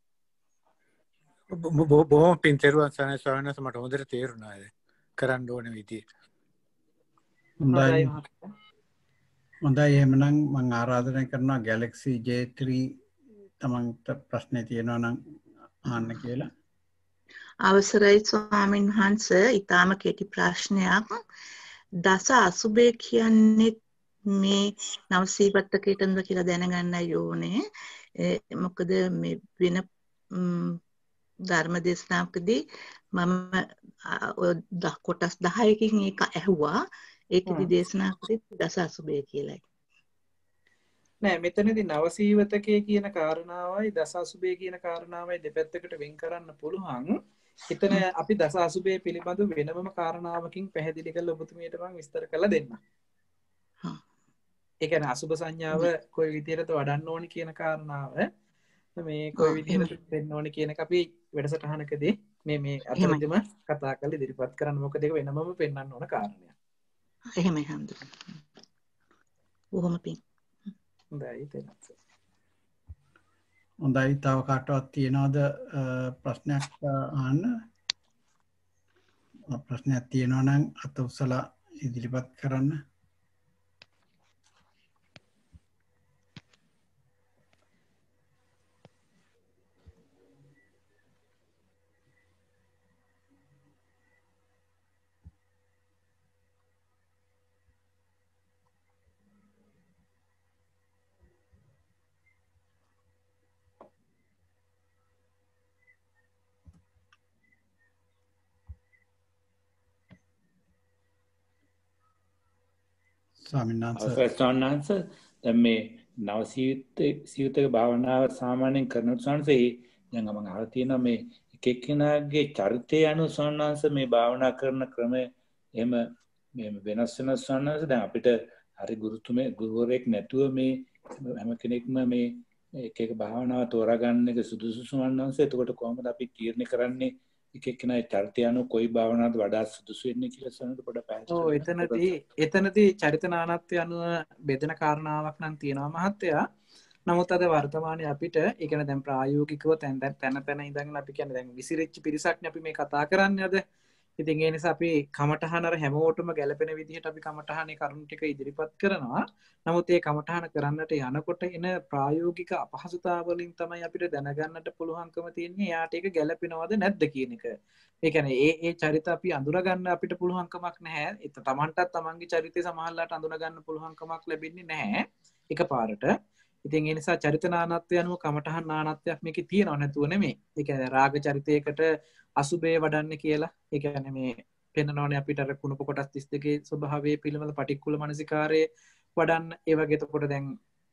බොහොම පිං තෙරුවන් සරණයි ස්වාමීන් වහන්සේ. මට හොඳට තේරුණා ඒ කරන්න ඕන විදිය. හොඳයි. හොඳයි එහෙමනම් මම ආරාධනා කරනවා Galaxy J three තමන්ට ප්‍රශ්න තියෙනවා නම් අහන්න කියලා. අවසරයි ස්වාමීන් වහන්සේ. ඊටාම කෙටි ප්‍රශ්නයක්. දස අසුබේ කියන්නේ මේ නවසීවත්තකයටද කියලා දැනගන්නයි ඕනේ. මොකද මේ වෙන ධර්ම දේශනාවකදී මම කොටස් දහයකින් ඒක ඇහුවා. ඒකෙදි දේශනා කරේ දස අසුබය කියලායි. නෑ මෙතනදී නවසීවතකයේ කියන කාරණාවයි දස අසුබය කියන කාරණාවයි දෙපැත්තකට වෙන් කරන්න පුළුවන්. එතන අපි දස අසුබය පිළිබඳව වෙනම කාරණාවකින් පැහැදිලි කරලා ඔබතුමියට මම විස්තර කරලා දෙන්නම්. හා. ඒ කියන්නේ අසුබ සංඥාව කොයි විදිහටද වඩන්න ඕනි කියන කාරණාව මේ කොයි විදිහට දෙන්න ඕනි කියන එක අපි වැඩසටහනකදී මේ මේ අතරදිම කතා කරලා ඉදිරිපත් කරන්න. මොකද ඒක වෙනමම පෙන්වන්න ඕන කාරණයක්. එහෙමයි හම්දුනේ. බොහොම පිං. හොඳයි තේරුණා. හොඳයි තව කාටවත් තියෙනවද ප්‍රශ්නයක් අහන්න? ප්‍රශ්නයක් තියෙනවා නම් අත උස්සලා ඉදිරිපත් කරන්න. අවසරස්වාන්නාන්ස දැන් මේ නව සීවිතක භාවනාව සාමාන්‍යයෙන් කරන සංසෙහි දැන් මම අහලා තියෙනවා මේ එක එක්කෙනාගේ චරිතය අනුව ස්වාන්නාන්ස මේ භාවනා කරන ක්‍රමය එහෙම මේ වෙනස් වෙන ස්වාන්නාන්ස දැන් අපිට හරි ගුරුතුමේ ගුරුවරයෙක් නැතුව මේ හැම කෙනෙක්ම මේ එක එක භාවනාව තෝරා ගන්න එක සුදුසු ස්වාන්නාන්ස. එතකොට කොහොමද අපි තීරණය කරන්නේ එක එක්කෙනාගේ චරිතය අනුව කොයි භාවනාවද වඩා සුදුසු වෙන්නේ කියලා ස්වාමීන් වහන්සේ පොඩ්ඩක් පැහැදිලි ඔව් එතනදී එතනදී චරිත නානත්වය අනුව බෙදෙන කාරණාවක් නම් තියෙනවා මහත්තයා. නමුත් අද වර්තමානයේ අපිට ඒ කියන්නේ දැන් ප්‍රායෝගිකව තැන් තැන තැන ඉඳන් අපි කියන්නේ දැන් විසිරිච්ච පිරිසක්නේ අපි මේ කතා කරන්නේ අද. ඉතින් ඒ නිසා අපි කමඨහන අර හැමෝටම ගැළපෙන විදිහට අපි කමඨහනේ කරුණු ටික ඉදිරිපත් කරනවා. නමුත් ඒ කමඨහන කරන්නට යනකොට එන ප්‍රායෝගික අපහසුතාවලින් තමයි අපිට දැනගන්නට පුළුවන්කම තියෙන්නේ එයාට ඒක ගැළපෙනවද නැද්ද කියන එක. ඒ කියන්නේ ඒ ඒ චරිත අපි අඳුරගන්න අපිට පුළුවන්කමක් නැහැ. ඒක තමන්ටත් තමන්ගේ චරිතය සමහරලාට අඳුනගන්න පුළුවන්කමක් ලැබෙන්නේ නැහැ එකපාරට. ඉතින් ඒ නිසා චරිත නානත්වය අනුව කමඨහන් නානත්වයක් මේකේ තියෙනව නැතුව නෙමෙයි. ඒ කියන්නේ රාග චරිතයකට අසුබේ වඩන්න කියලා. ඒ කියන්නේ මේ පෙන්නනෝනේ අපිට අර කුණප කොටස් තිස් දෙකේ ස්වභාවය පිළිබඳ පටික්කුල මනසිකාරයේ වඩන්න. ඒ වගේ එතකොට දැන්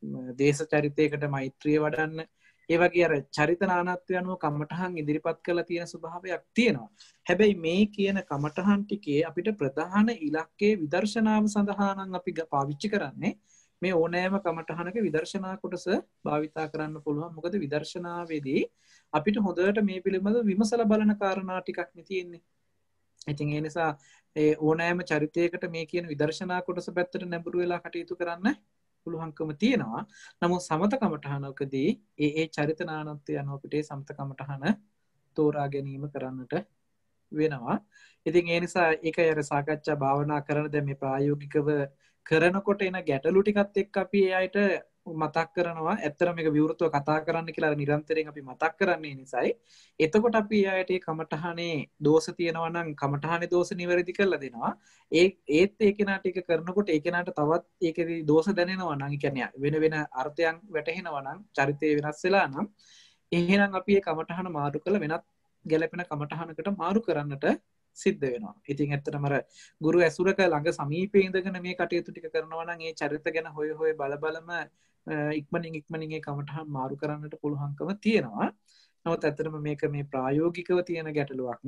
දේශ චරිතයකට මෛත්‍රිය වඩන්න. ඒ වගේ අර චරිත නානත්වය අනුව කමඨහන් ඉදිරිපත් කරලා තියෙන ස්වභාවයක් තියෙනවා. හැබැයි මේ කියන කමඨහන් ටිකේ අපිට ප්‍රධාන ඉලක්කයේ විදර්ශනාව සඳහා නම් අපි පාවිච්චි කරන්නේ මේ ඕනෑම කමඨහනක විදර්ශනා කොටස භාවිතා කරන්න පුළුවන්. මොකද විදර්ශනාවේදී අපිට හොඳට මේ පිළිබඳව විමසලා බලන කාරණා ටිකක් නේ තියෙන්නේ. ඉතින් ඒ නිසා ඒ ඕනෑම චරිතයකට මේ කියන විදර්ශනා කොටස පැත්තට නැඹුරු වෙලා කටයුතු කරන්න පුළුවන්කම තියෙනවා. නමුත් සමත කමඨහනකදී ඒ ඒ චරිත නානත්වය අනුව අපිට සමත කමඨහන තෝරා ගැනීම කරන්නට වෙනවා. ඉතින් ඒ නිසා ඒකයි අර සාකච්ඡා භාවනා කරන දැන් මේ ප්‍රායෝගිකව කරනකොට එන ගැටලු ටිකත් එක්ක අපි ඒ අයට මතක් කරනවා. ඇත්තට මේක විවෘතව කතා කරන්න කියලා නිරන්තරයෙන් අපි මතක් කරන්නේ නිසායි. එතකොට අපි ඒ අයට මේ කමඨහනේ දෝෂ තියෙනවා නම් කමඨහනේ දෝෂ නිවැරදි කරලා දෙනවා. ඒ ඒත් ඒ කෙනාට ඒක කරනකොට ඒ කෙනාට තවත් ඒකේ දෝෂ දැනෙනවා නම්, ඒ කියන්නේ වෙන වෙන අර්ථයන් වැටහෙනවා නම්, චරිතය වෙනස් වෙලා නම් එහෙනම් අපි මේ කමඨහන මාරු කරලා වෙනත් ගැළපෙන කමඨහනකට මාරු කරන්නට සිද්ධ වෙනවා. ඉතින් ඇත්තටම අර ගුරු ඇසුරක ළඟ සමීපයේ ඉඳගෙන මේ කටයුතු ටික කරනවා නම් ඒ චරිත ගැන හොය හොය බල බලම ඉක්මනින් ඉක්මනින් ඒ කමඨහන් මාරු කරන්නට පුළුවන්කම තියෙනවා. නමුත් ඇත්තටම මේක මේ ප්‍රායෝගිකව තියෙන ගැටලුවක්.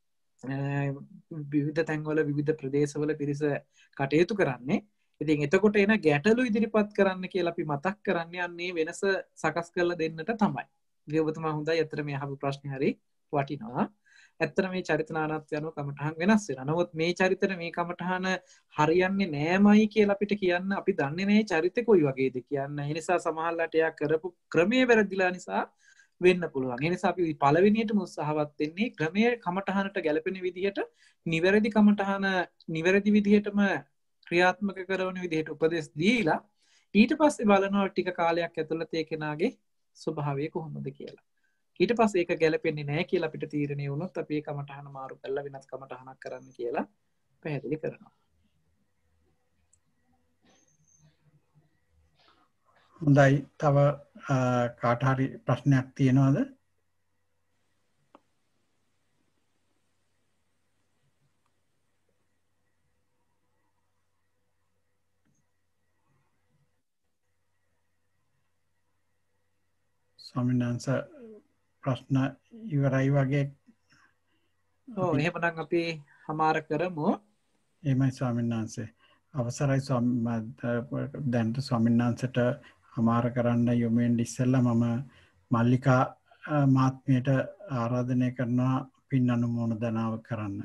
විවිධ තැන්වල විවිධ ප්‍රදේශවල පිරිස කටයුතු කරන්නේ. ඉතින් එතකොට එන ගැටලු ඉදිරිපත් කරන්න කියලා අපි මතක් කරන්නේ අන්නේ වෙනස සකස් කරලා දෙන්නට තමයි. ගියවතුමා හොඳයි. ඇත්තට මේ අහපු ප්‍රශ්නේ හරි වටිනවා. ඇත්තට මේ චරිත නානත්වය අනුව කමඨහන් වෙනස් වෙනවා. නමුත් මේ චරිතෙට මේ කමඨහන හරියන්නේ නෑමයි කියලා අපිට කියන්න අපි දන්නේ නෑ චරිතේ කොයි වගේද කියන්න. ඒ නිසා සමහරවිට එයා කරපු ක්‍රමයේ වැරදිලා නිසා වෙන්න පුළුවන්. ඒ නිසා අපි පළවෙනියටම උත්සාහවත් වෙන්නේ ක්‍රමයේ කමඨහනට ගැලපෙන විදිහට නිවැරදි කමඨහන නිවැරදි විදිහටම ක්‍රියාත්මක කරන විදිහට උපදෙස් දීලා ඊට පස්සේ බලනවා ටික කාලයක් ඇතුළත ඒ කෙනාගේ ස්වභාවය කොහොමද කියලා. ඊට පස්සේ ඒක ගැලපෙන්නේ නැහැ කියලා අපිට තීරණය වුණොත් අපි ඒ කමඨහන මාරු කරලා වෙනස් කමඨහනක් කරන්න කියලා පැහැදිලි කරනවා. හොඳයි. තව කාට හරි ප්‍රශ්නයක් තියෙනවද? ස්වාමීන් වහන්සේ ප්‍රශ්න ඉවරයි වගේ. ඔව් එහෙමනම් අපි හමාර කරමු. එහෙමයි ස්වාමීන් වහන්සේ. අවසරයි දැන්ට ස්වාමීන් වහන්සේට හමාර කරන්න යොමු වෙන්න ඉස්සෙල්ලා මම මල්ලිකා මාත්මියට ආරාධනය කරනවා පින් අනුමෝදනාව කරන්න.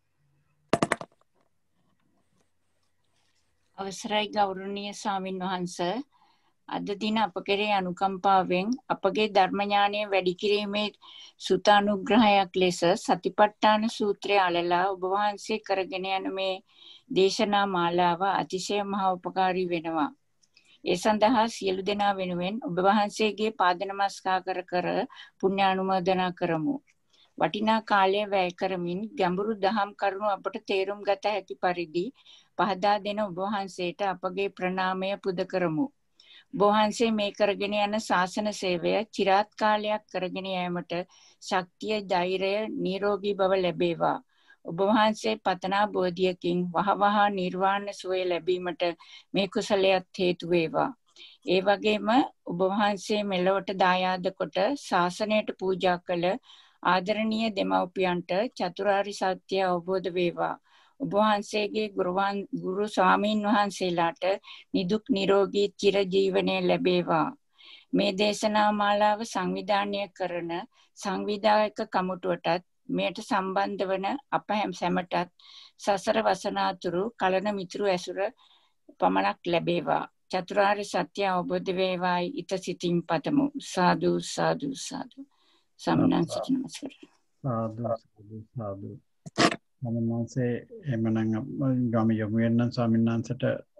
අවසරයි ගෞරවනීය ස්වාමින් වහන්සේ, අද දින අප කෙරේ අනුකම්පාවෙන් අපගේ ධර්ම ඥානය වැඩි කිරීමේ සුතානුග්‍රහයක් ලෙස සතිපට්ඨාන සූත්‍රය අලලා ඔබ වහන්සේ කරගෙන යන මේ දේශනා මාලාව අතිශය මහා උපකාරී වෙනවා. ඒ සඳහා සියලු දෙනා වෙනුවෙන් ඔබ වහන්සේගේ පාද නමස්කාර කර කර පුණ්‍ය අනුමෝදනා කරමු. වටිනා කාලය වැය කරමින් ගැඹුරු දහම් කරුණු අපට තේරුම් ගත හැකි පරිදි පහදා දෙන ඔබ වහන්සේට අපගේ ප්‍රණාමය පුද කරමු. ඔබ වහන්සේ මේ කරගෙන යන ශාසන සේවය চিරාත් කාලයක් කරගෙන යාමට ශක්තිය, ධෛර්යය, නිරෝගී බව ලැබේවා. ඔබ වහන්සේ පතනා බෝධියකින් වහවහ නිර්වාණ සුවය ලැබීමට මේ කුසලයට හේතු වේවා. ඒ වගේම ඔබ වහන්සේ මෙලොවට දායාද කොට ශාසනයට පූජා කළ ආදරණීය දෙමව්පියන්ට චතුරාර්ය සත්‍ය අවබෝධ වේවා. ඔබ වහන්සේගේ ගුරුවන් ගුරු ස්වාමීන් වහන්සේලාට නිදුක් නිරෝගී චිරජීවනය ලැබේවා. මේ දේශනා මාලාව සංවිධානය කරන සංවිධායක කමිටුවටත් මෙයට සම්බන්ධ වන අප හැම සැමටත් සසර වසනාතුරු කලන මිතුරු ඇසුර පමණක් ලැබේවා. චතුරාර්ය සත්‍ය අවබෝධ වේවායි ිත සිතින් පතමු. සාදු සාදු සාදු. සම්මානසිත නමස්කාර. සාදු සාදු සාදු. මනසේ එමනම් ගම යොමු වෙන ස්වාමීන් වහන්සේට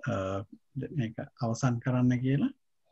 මේක අවසන් කරන්න කියලා.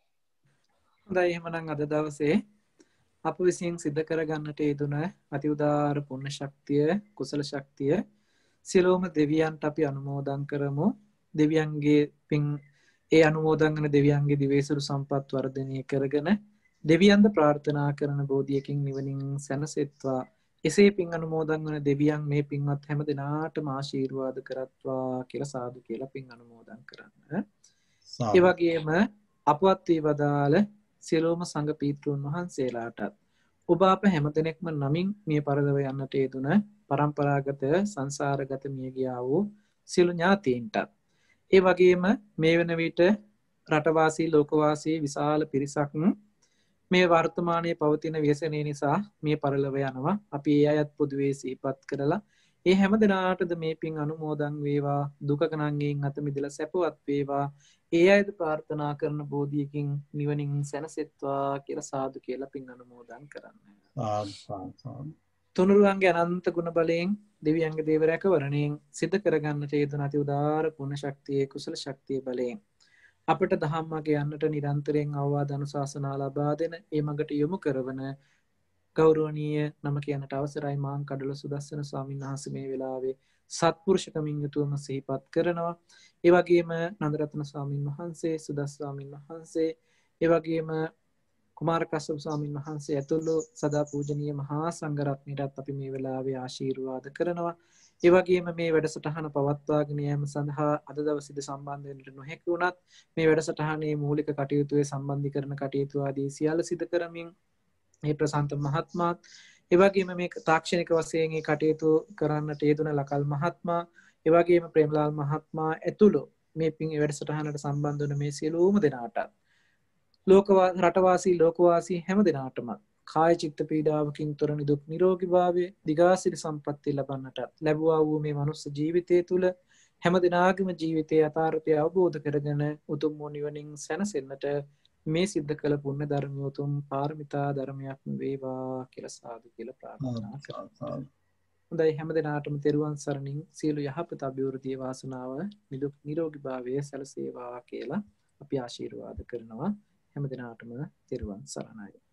හොඳයි එහෙමනම් අද දවසේ අප විසින් සිද්ධ කරගන්නට යෙදුන අති උදාාර පුණ්‍ය ශක්තිය, කුසල ශක්තිය සියලුම දෙවියන්ට අපි අනුමෝදන් කරමු. දෙවියන්ගේ පින් ඒ අනුමෝදන් කරන දෙවියන්ගේ දිවේසුරු සම්පත් වර්ධනය කරගෙන දෙවියන්ද ප්‍රාර්ථනා කරන බෝධියකින් නිවනින් සැනසෙත්වා. එසේ පින් අනුමෝදන් වන දෙවියන් මේ පින්වත් හැම දිනාටම ආශිර්වාද කරත්වා කියලා සාදු කියලා පින් අනුමෝදන් කරන්න. ඒ වගේම අපවත් වී වදාළ සියලුම සංඝ පීත්‍රුන් වහන්සේලාටත් ඔබ අප හැම දිනෙකම නමින් මිය පරලොව යන්නට යෙදුන පරම්පරාගත සංසාරගත මිය ගියා වූ සියලු ඥාතීන්ටත් ඒ වගේම මේ වෙන විට රටවාසී ලෝකවාසී විශාල පිරිසක් මේ වර්තමානයේ පවතින ව්‍යසනය නිසා මේ පරලොව යනවා. අපි ඒ අයත් පොදුවේ සිහිපත් කරලා ඒ හැම දිනාටද මේ පින් අනුමෝදන් වේවා. දුකක නංගෙන් අත මිදලා සැපවත් වේවා. ඒ අයද ප්‍රාර්ථනා කරන බෝධියකින් නිවනින් සැනසෙත්වා කියලා සාදු කියලා පින් අනුමෝදන් කරන්න. සාදු. තුනුරුවන්ගේ අනන්ත ගුණ බලයෙන් දෙවියන්ගේ දේව රැකවරණයෙන් සිද්ධ කරගන්නට යෙදුන අති උදාාර පුණ්‍ය ශක්තියේ කුසල ශක්තිය බලයෙන් අපට දහම් මාර්ගය යන්නට නිරන්තරයෙන් අවවාද අනුශාසනා ලබා දෙන ඒ මඟට යොමු කරවන ගෞරවනීය නම කියන්නට අවසරයි මාං කඩොල සුදස්සන ස්වාමීන් වහන්සේ මේ වෙලාවේ සත්පුරුෂකමින් යුතුවම සිහිපත් කරනවා. ඒ වගේම නන්දරත්න ස්වාමීන් වහන්සේ, සුදස් ස්වාමීන් වහන්සේ, ඒ වගේම කුමාර කස්සප ස්වාමීන් වහන්සේ ඇතුළු සදා පූජනීය මහා සංඝරත්නයටත් අපි මේ වෙලාවේ ආශිර්වාද කරනවා. ඒ වගේම මේ වැඩසටහන පවත්වාගෙන යාම සඳහා අද දවසේදී සම්බන්ධ වෙන්නට නොහැකි වුණත් මේ වැඩසටහනේ මූලික කටයුතුවේ සම්බන්ධීකරණ කටයුතු ආදී සියල්ල සිදු කරමින් මේ ප්‍රශාන්ත මහත්මයාත් ඒ වගේම මේ තාක්ෂණික වශයෙන් මේ කටයුතු කරන්නට යෙදුන ලකල් මහත්මයා ඒ වගේම ප්‍රේමලාල් මහත්මයා ඇතුළු මේ පින් වැඩසටහනට සම්බන්ධ වන මේ සියලුම දෙනාට ලෝකවා රටවාසී ලෝකවාසී හැම දෙනාටම කාය චිත්ත පීඩාවකින් තොර නිදුක් නිරෝගී භාවය දිගාසිරි සම්පත්තිය ලබන්නට ලැබුවා වූ මේ මනුස්ස ජීවිතය තුළ හැම දිනාගේම ජීවිතයේ යථාර්ථය අවබෝධ කරගෙන උතුම් වූ නිවනින් සැනසෙන්නට මේ සිද්ධ කළ පුණ්‍ය ධර්මිය උතුම් පාරමිතා ධර්මයක් වේවා කියලා සාදු කියලා ප්‍රාර්ථනා කරනවා. හොඳයි හැම දිනාටම තෙරුවන් සරණින් සියලු යහපත අභිවෘද්ධිය වාසනාව නිදුක් නිරෝගී භාවය සැලසේවා කියලා අපි ආශිර්වාද කරනවා. හැම දිනාටම තෙරුවන් සරණයි.